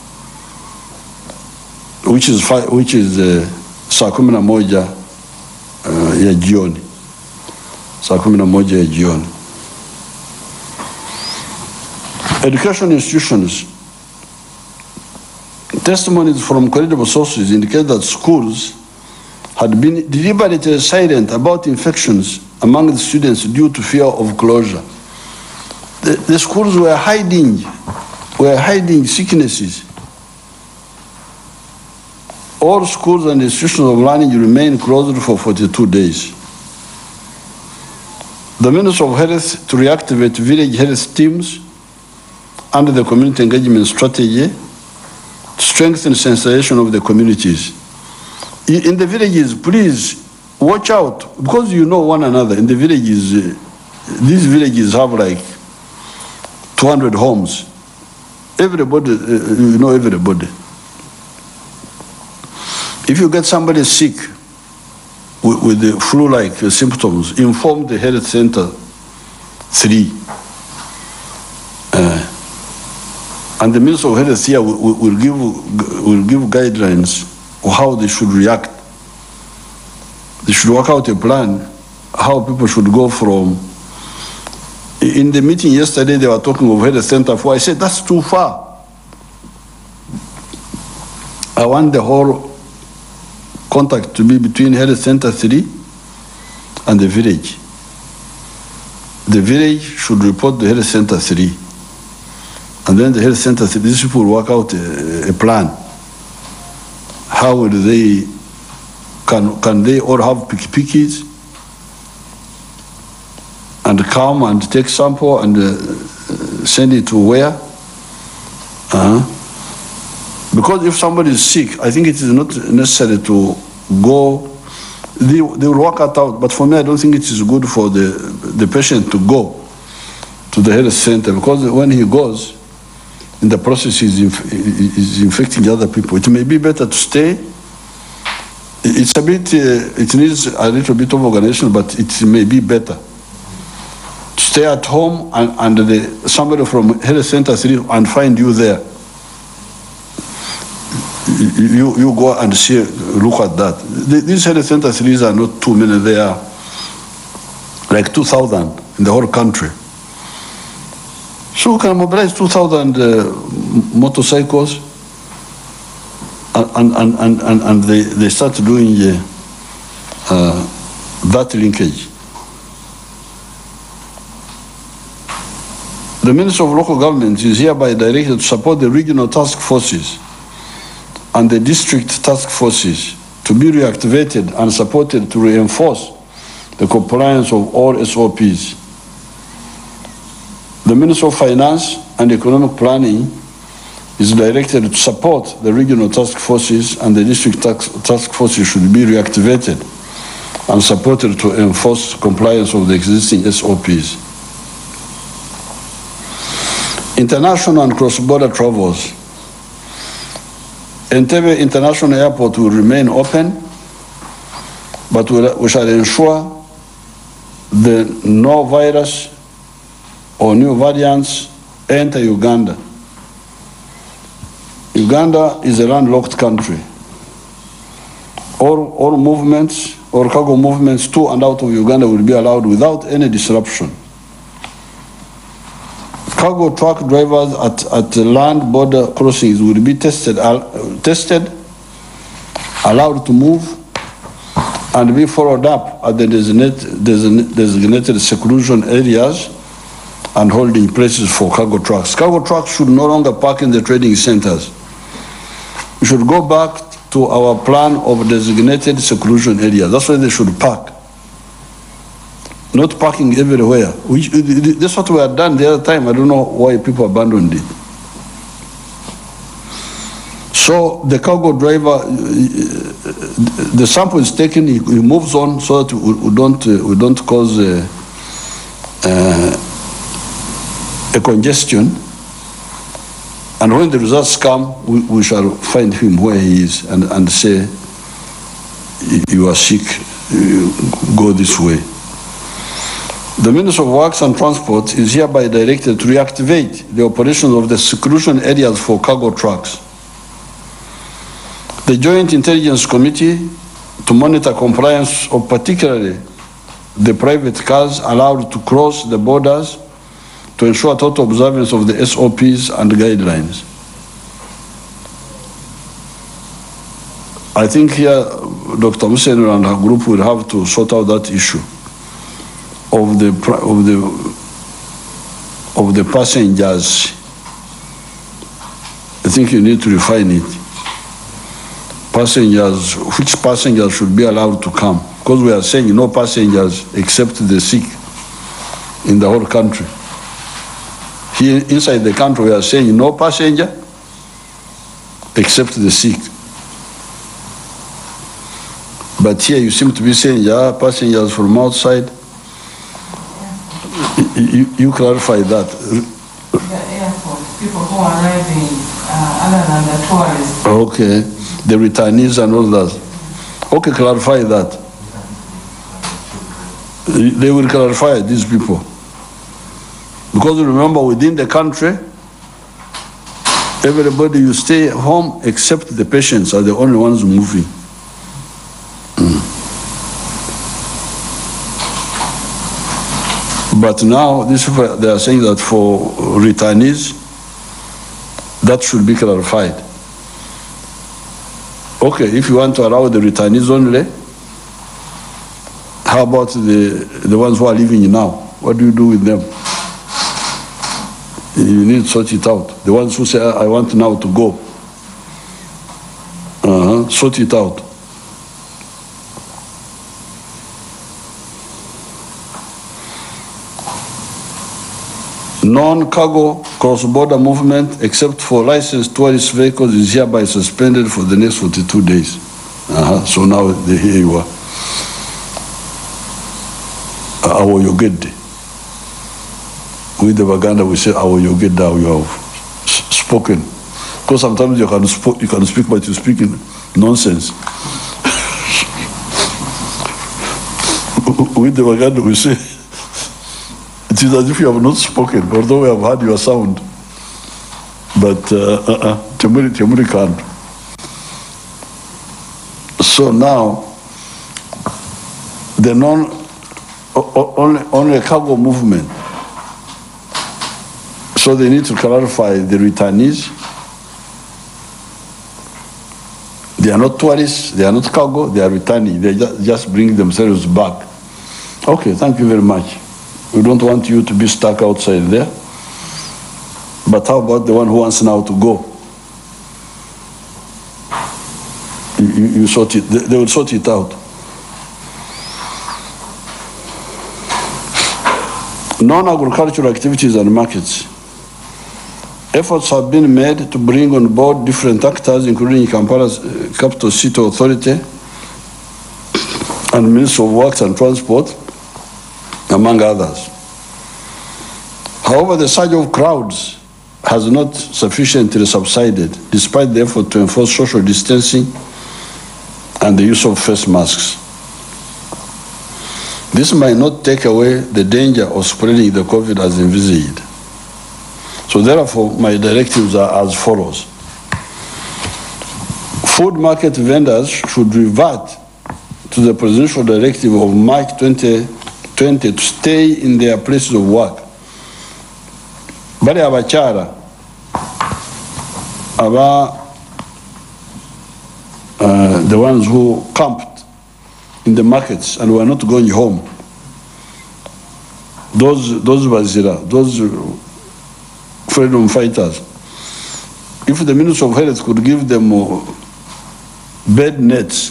which is saa 11 ya jioni. Saa 11 ya jioni. Education institutions. Testimonies from credible sources indicate that schools had been deliberately silent about infections among the students due to fear of closure. The schools were hiding sicknesses. All schools and institutions of learning remained closed for 42 days. The Ministry of Health to reactivate village health teams under the community engagement strategy to strengthen sensitization of the communities. In the villages, please watch out, because you know one another. In the villages, these villages have like 200 homes. Everybody, you know everybody. If you get somebody sick with the flu-like symptoms, inform the health center 3. And the Minister of Health here will give guidelines of how they should react. They should work out a plan how people should go from. In the meeting yesterday, they were talking of Health Center 4. I said, that's too far. I want the whole contact to be between Health Center 3 and the village. The village should report to Health Center 3. And then the Health Center 3, these people will work out a plan. How will they, can they all have pickies and come and take sample and send it to where? Because if somebody is sick, I think it is not necessary to go. They will work it out. But for me, I don't think it is good for the patient to go to the health center, because when he goes, in the process is infecting other people. It may be better to stay. It's a bit, it needs a little bit of organization, but it may be better to stay at home and somebody from health center 3 and find you there. You go and see, look at that. These health center 3s are not too many. They are like 2,000 in the whole country. So we can mobilize 2,000 motorcycles, and they start doing that linkage. The Minister of Local Government is hereby directed to support the regional task forces and the district task forces to be reactivated and supported to reinforce the compliance of all SOPs. The Minister of Finance and Economic Planning is directed to support the regional task forces, and the district task forces should be reactivated and supported to enforce compliance of the existing SOPs. International and cross-border travels. Entebbe International Airport will remain open, but we shall ensure that no virus or new variants enter Uganda. Uganda is a landlocked country. All movements or cargo movements to and out of Uganda will be allowed without any disruption. Cargo truck drivers at the land border crossings will be tested, allowed to move, and be followed up at the designated seclusion areas and holding places for cargo trucks. Cargo trucks should no longer park in the trading centers. We should go back to our plan of designated seclusion areas. That's where they should park. Not parking everywhere. That's what we had done the other time. I don't know why people abandoned it. So the cargo driver, the sample is taken, he moves on so that we don't cause a congestion. And when the results come, we shall find him where he is and say, you are sick, go this way. The Minister of Works and Transport is hereby directed to reactivate the operations of the seclusion areas for cargo trucks. The Joint Intelligence Committee to monitor compliance of particularly the private cars allowed to cross the borders to ensure total observance of the SOPs and guidelines. I think here Dr. Musenu and her group will have to sort out that issue of the passengers. I think you need to refine it. Passengers, which passengers should be allowed to come? Because we are saying no passengers except the sick in the whole country. Here inside the country we are saying no passenger except the sick. But here you seem to be saying, yeah, passengers from outside. You clarify that. The airport, people who are arriving other than the tourists. Okay, the returnees and all that. Okay, clarify that. They will clarify these people. Because remember, within the country, everybody, you stay home except the patients are the only ones moving. But now, they are saying that for returnees, that should be clarified. Okay, if you want to allow the returnees only, how about the ones who are living now? What do you do with them? You need to sort it out. The ones who say, I want now to go, sort it out. Non-cargo cross-border movement, except for licensed tourist vehicles, is hereby suspended for the next 42 days. So now here you are. Awo Yogede. With the Baganda, we say Awo Yogede, you have spoken. Because sometimes you can speak, but you speak in nonsense. With the Baganda, we say, it is as if you have not spoken, although we have heard your sound. But Temuri can't. So now, the only cargo movement. So they need to clarify the returnees. They are not tourists, they are not cargo, they are returning. They just bring themselves back. Okay, thank you very much. We don't want you to be stuck outside there. But how about the one who wants now to go? You sort it, they will sort it out. Non-agricultural activities and markets. Efforts have been made to bring on board different actors, including Kampala's Capital City Authority and Ministry of Works and Transport, among others. However, the surge of crowds has not sufficiently subsided, despite the effort to enforce social distancing and the use of face masks. This might not take away the danger of spreading the COVID as envisaged. So therefore, my directives are as follows. Food market vendors should revert to the presidential directive of March 2020 to stay in their places of work. Bali abachara the ones who camped in the markets and were not going home. Those Bazira, those freedom fighters. If the Minister of Health could give them bed nets,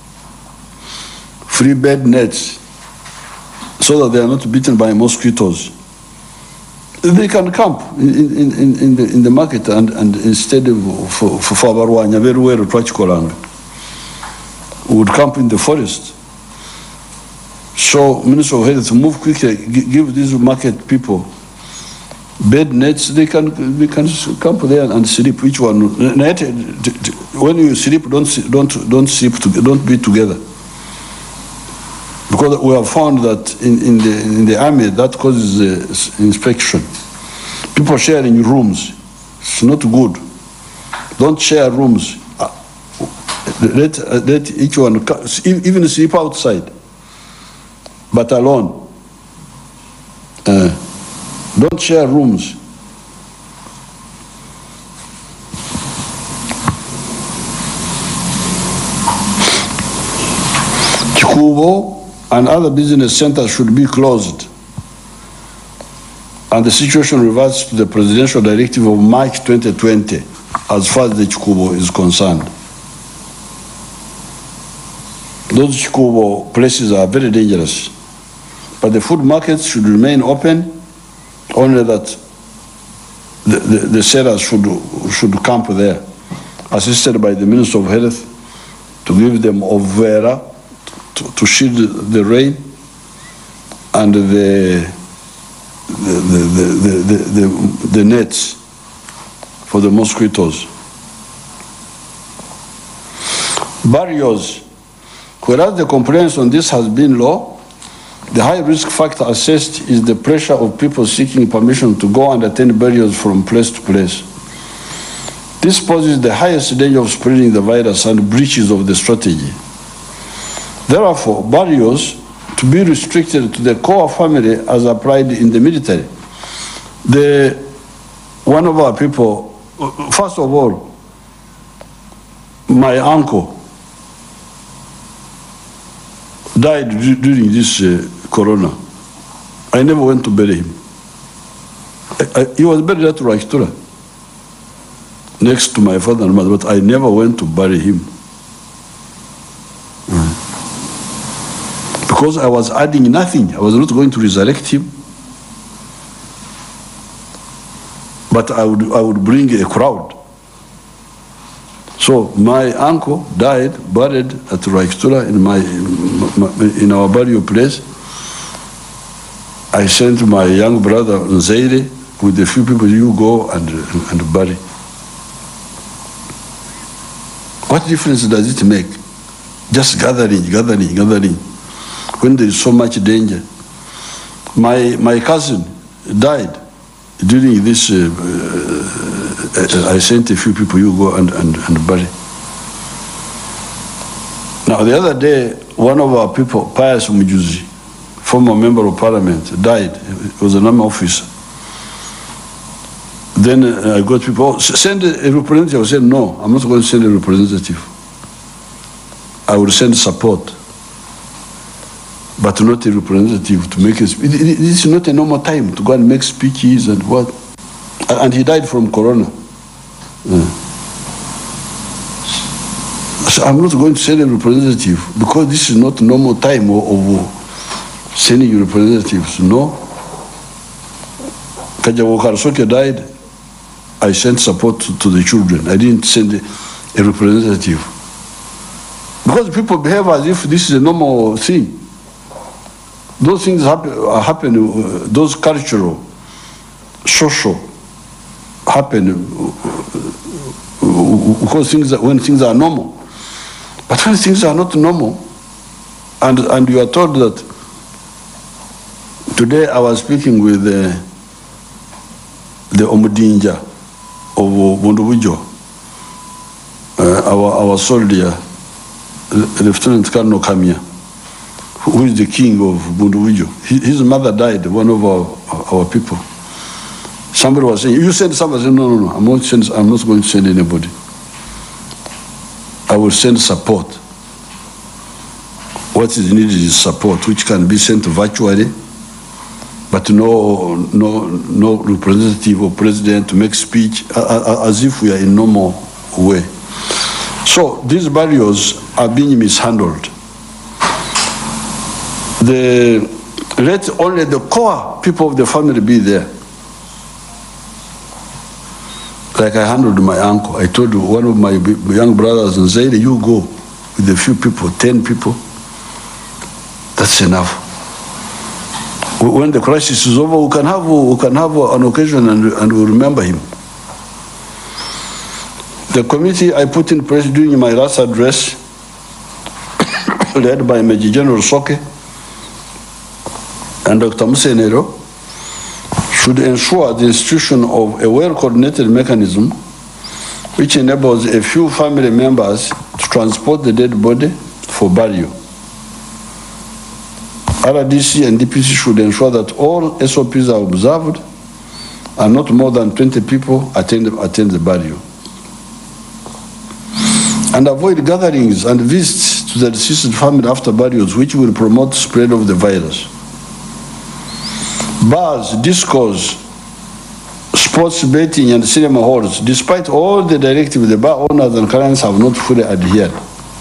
free bed nets, so that they are not bitten by mosquitoes, they can camp in the market and instead of for Barwanya, very well Twachikolanga, would camp in the forest. So Minister of Health, move quickly, give these market people bed nets. They can camp there and sleep. Each one. When you sleep, don't sleep. Don't be together. Because we have found that in the army that causes inspection. People sharing rooms, it's not good. Don't share rooms. Let each one even sleep outside, but alone. Don't share rooms. Chikubo and other business centers should be closed, and the situation reverts to the presidential directive of March 2020 as far as the Chikubo is concerned. Those Chikubo places are very dangerous, but the food markets should remain open, only that the sellers should camp there, assisted by the Minister of Health to give them overa to shield the rain and the nets for the mosquitoes. Barriers. Whereas the compliance on this has been low, the high risk factor assessed is the pressure of people seeking permission to go and attend barriers from place to place. This poses the highest danger of spreading the virus and breaches of the strategy. Therefore, barriers to be restricted to the core family as applied in the military. One of our people, first of all, my uncle died during this corona. I never went to bury him. He was buried at Rwakitura, next to my father and mother, but I never went to bury him. Because I was adding nothing. I was not going to resurrect him. But I would bring a crowd. So my uncle died, buried at Rwakitura in our burial place. I sent my young brother Nzeire with a few people, you go and bury. What difference does it make? Just gathering. When there is so much danger. My cousin died during this. I sent a few people, you go and bury. Now the other day, one of our people, Pius Mujuzi, former member of parliament, died. He was an army officer. Then I got people, send a representative. I said, no, I'm not going to send a representative. I will send support, but not a representative to make a speech. This is not a normal time to go and make speeches and what. And he died from corona. So I'm not going to send a representative because this is not normal time of sending representatives. No. Kajawo Karasoke died. I sent support to the children. I didn't send a representative. Because people behave as if this is a normal thing. Those things happen, those cultural, social, happen because when things are normal. But when things are not normal, and you are told that, today I was speaking with the Omudinja of Bundubujo, our soldier, Lieutenant Colonel Kamia, who is the king of Bundubujo. His mother died, one of our people. Somebody was saying, you send somebody. I said, no, I'm not going to send anybody. I will send support. What is needed is support, which can be sent virtually, but no representative or president to make speech as if we are in normal way. So these barriers are being mishandled. Let only the core people of the family be there. Like I handled my uncle. I told one of my young brothers in Zaire, you go with a few people, 10 people. That's enough. When the crisis is over, we can have an occasion and we'll remember him. The committee I put in place during my last address, led by Major General Soke and Dr. Musenero, should ensure the institution of a well-coordinated mechanism which enables a few family members to transport the dead body for burial. RDC and DPC should ensure that all SOPs are observed and not more than 20 people attend the burial. And avoid gatherings and visits to the deceased family after burials, which will promote spread of the virus. Bars, discos, sports betting and cinema halls, despite all the directives, the bar owners and clients have not fully adhered.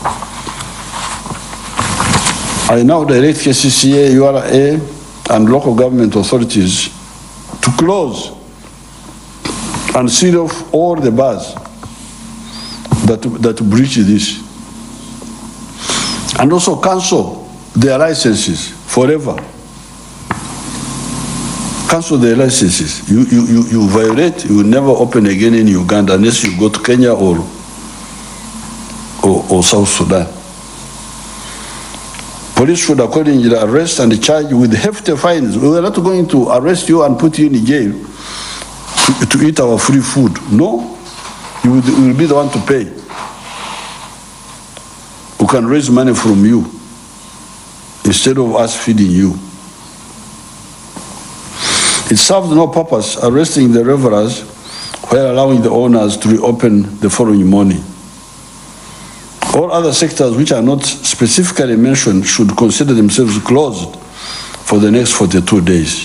I now direct KCCA, URA, and local government authorities to close and seal off all the bars that breach this. And also cancel their licenses forever. Cancel their licenses. You violate, you will never open again in Uganda unless you go to Kenya or South Sudan. Police should accordingly arrest and charge with hefty fines. We are not going to arrest you and put you in jail to eat our free food. No, you will be the one to pay. We can raise money from you instead of us feeding you. It serves no purpose arresting the revelers while allowing the owners to reopen the following morning. All other sectors which are not specifically mentioned should consider themselves closed for the next 42 days.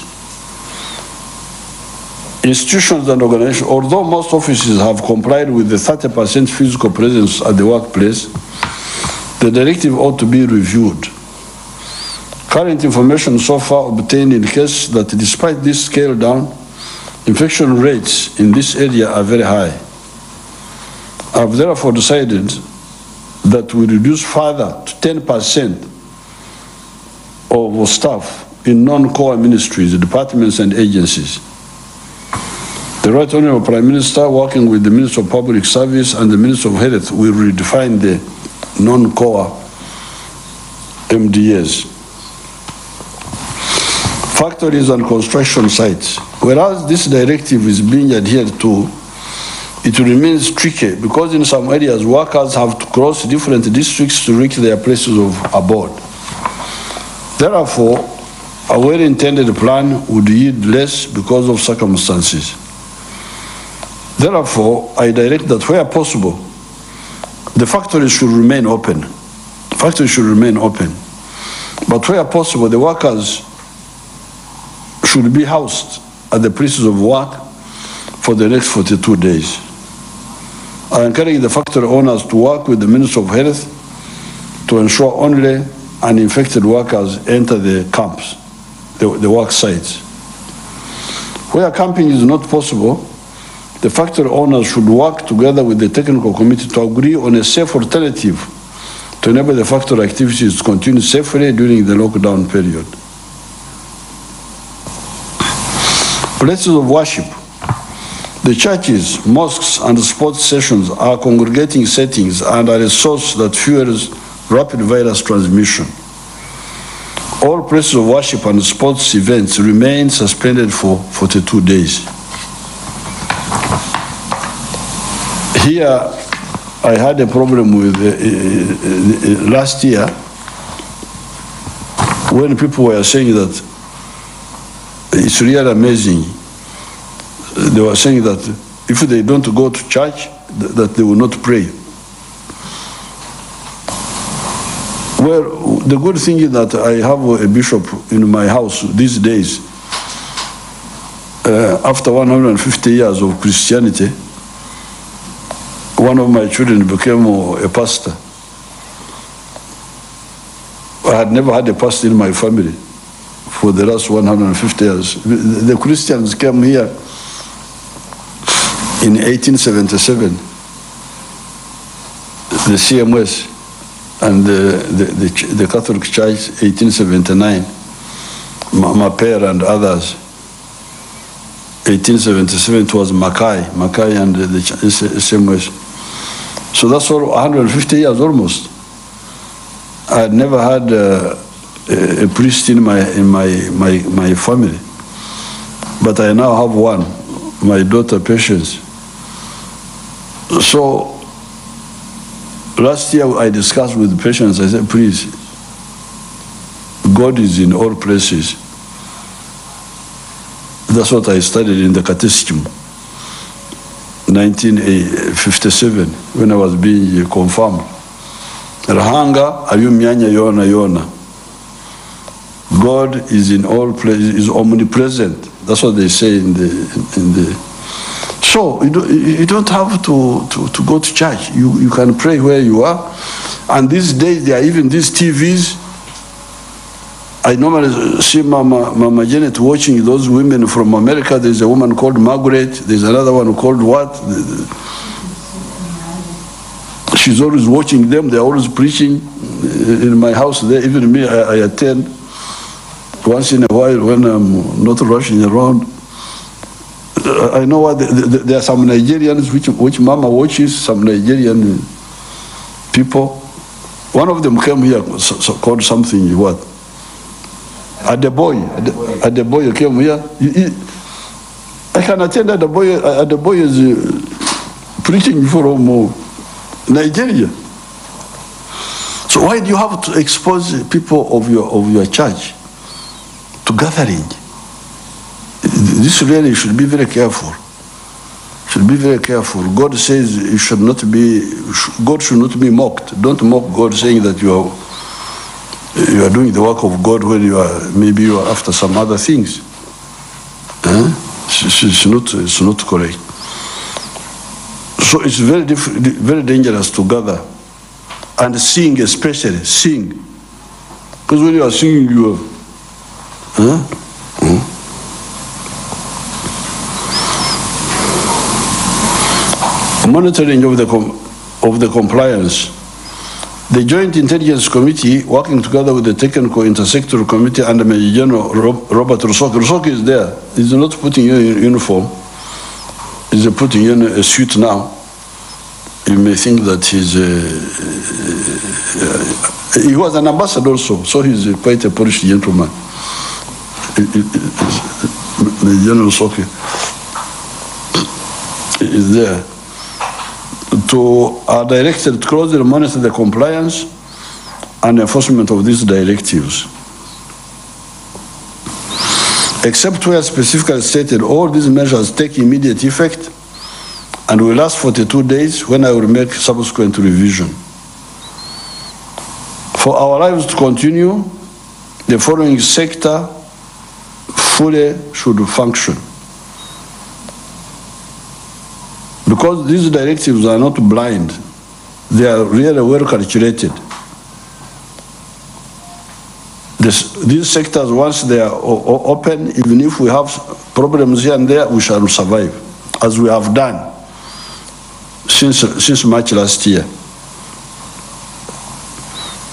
Institutions and organizations, although most offices have complied with the 30% physical presence at the workplace, the directive ought to be reviewed. Current information so far obtained indicates that despite this scale down, infection rates in this area are very high. I have therefore decided that we reduce further to 10% of staff in non-core ministries, departments and agencies. The Right Honorable Prime Minister, working with the Minister of Public Service and the Minister of Health, will redefine the non-core MDAs. Factories and construction sites. Whereas this directive is being adhered to, it remains tricky because in some areas workers have to cross different districts to reach their places of abode. Therefore, a well-intended plan would yield less because of circumstances. Therefore, I direct that where possible, the factories should remain open. Factories should remain open. But where possible, the workers should be housed at the places of work for the next 42 days. I encourage the factory owners to work with the Minister of Health to ensure only uninfected workers enter the camps, the work sites. Where camping is not possible, the factory owners should work together with the technical committee to agree on a safe alternative to enable the factory activities to continue safely during the lockdown period. Places of worship. The churches, mosques, and sports sessions are congregating settings and are a source that fuels rapid virus transmission. All places of worship and sports events remain suspended for 42 days. Here, I had a problem with last year when people were saying that it's really amazing. They were saying that if they don't go to church, that they will not pray. Well, the good thing is that I have a bishop in my house these days. After 150 years of Christianity, one of my children became a pastor. I had never had a pastor in my family for the last 150 years. The Christians came here in 1877, the CMS and the Catholic Church, 1879, Maper and others. 1877 it was Mackay and the CMS. So that's all 150 years almost. I had never had a priest in my family, but I now have one, my daughter Patience. So last year I discussed with Patience. I said, please, God is in all places. That's what I studied in the Catechism, 1957, when I was being confirmed. Rahanga ayumyanya yona yona. God is in all places, is omnipresent. That's what they say in the. So you don't have to go to church. You can pray where you are. And these days there are even these TVs. I normally see Mama Janet watching those women from America. There's a woman called Margaret. There's another one called what? She's always watching them. They're always preaching in my house there. Even me, I attend once in a while when I'm not rushing around. I know what there are some Nigerians which Mama watches, some Nigerian people. One of them came here called something what? Adeboye came here. I can attend Adeboye is preaching from Nigeria. So why do you have to expose people of your church to gathering? This really should be very careful. Should be very careful. God says it should not be. God should not be mocked. Don't mock God, saying that you are doing the work of God when maybe you are after some other things. It's not correct. So it's very dangerous to gather and sing, especially sing, because when you are singing, you are. Monitoring of the compliance. The Joint Intelligence Committee, working together with the Technical Intersectoral Committee under Major General Robert Rusoke. Rusoke is there. He's not putting you in uniform. He's putting you in a suit now. You may think that he was an ambassador also, so he's quite a Polish gentleman. The General Rusoke is there. Are directed to closely monitor the compliance and enforcement of these directives. Except where specifically stated, all these measures take immediate effect and will last 42 days when I will make subsequent revision. For our lives to continue, the following sector fully should function. Because these directives are not blind, they are really well calculated. These sectors, once they are open, even if we have problems here and there, we shall survive, as we have done since March last year.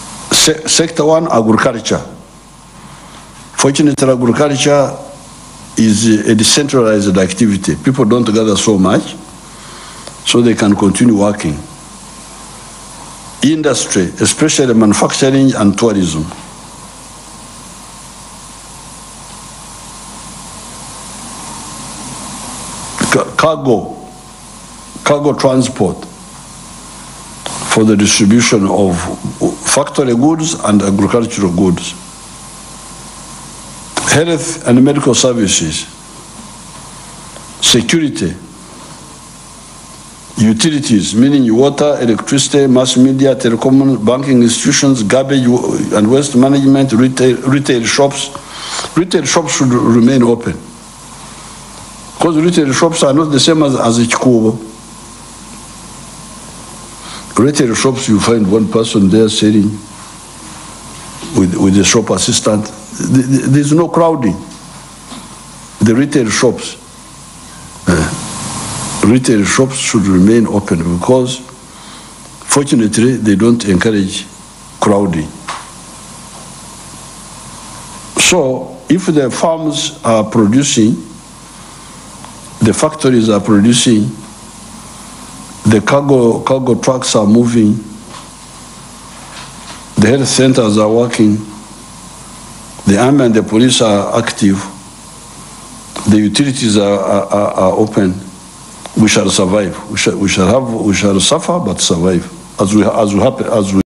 Sector 1, agriculture. Fortunately, agriculture is a decentralized activity. People don't gather so much, so they can continue working. Industry, especially manufacturing and tourism. Cargo transport for the distribution of factory goods and agricultural goods. Health and medical services, security, utilities, meaning water, electricity, mass media, telecom, banking institutions, garbage and waste management, retail shops. Retail shops should remain open, because retail shops are not the same as a Chikubo. Retail shops, you find one person there selling with the shop assistant. There's no crowding. The retail shops should remain open, because fortunately they don't encourage crowding. So if the farms are producing, the factories are producing, the cargo trucks are moving, the health centers are working, the army and the police are active, the utilities are open, we shall survive. We shall suffer but survive, as we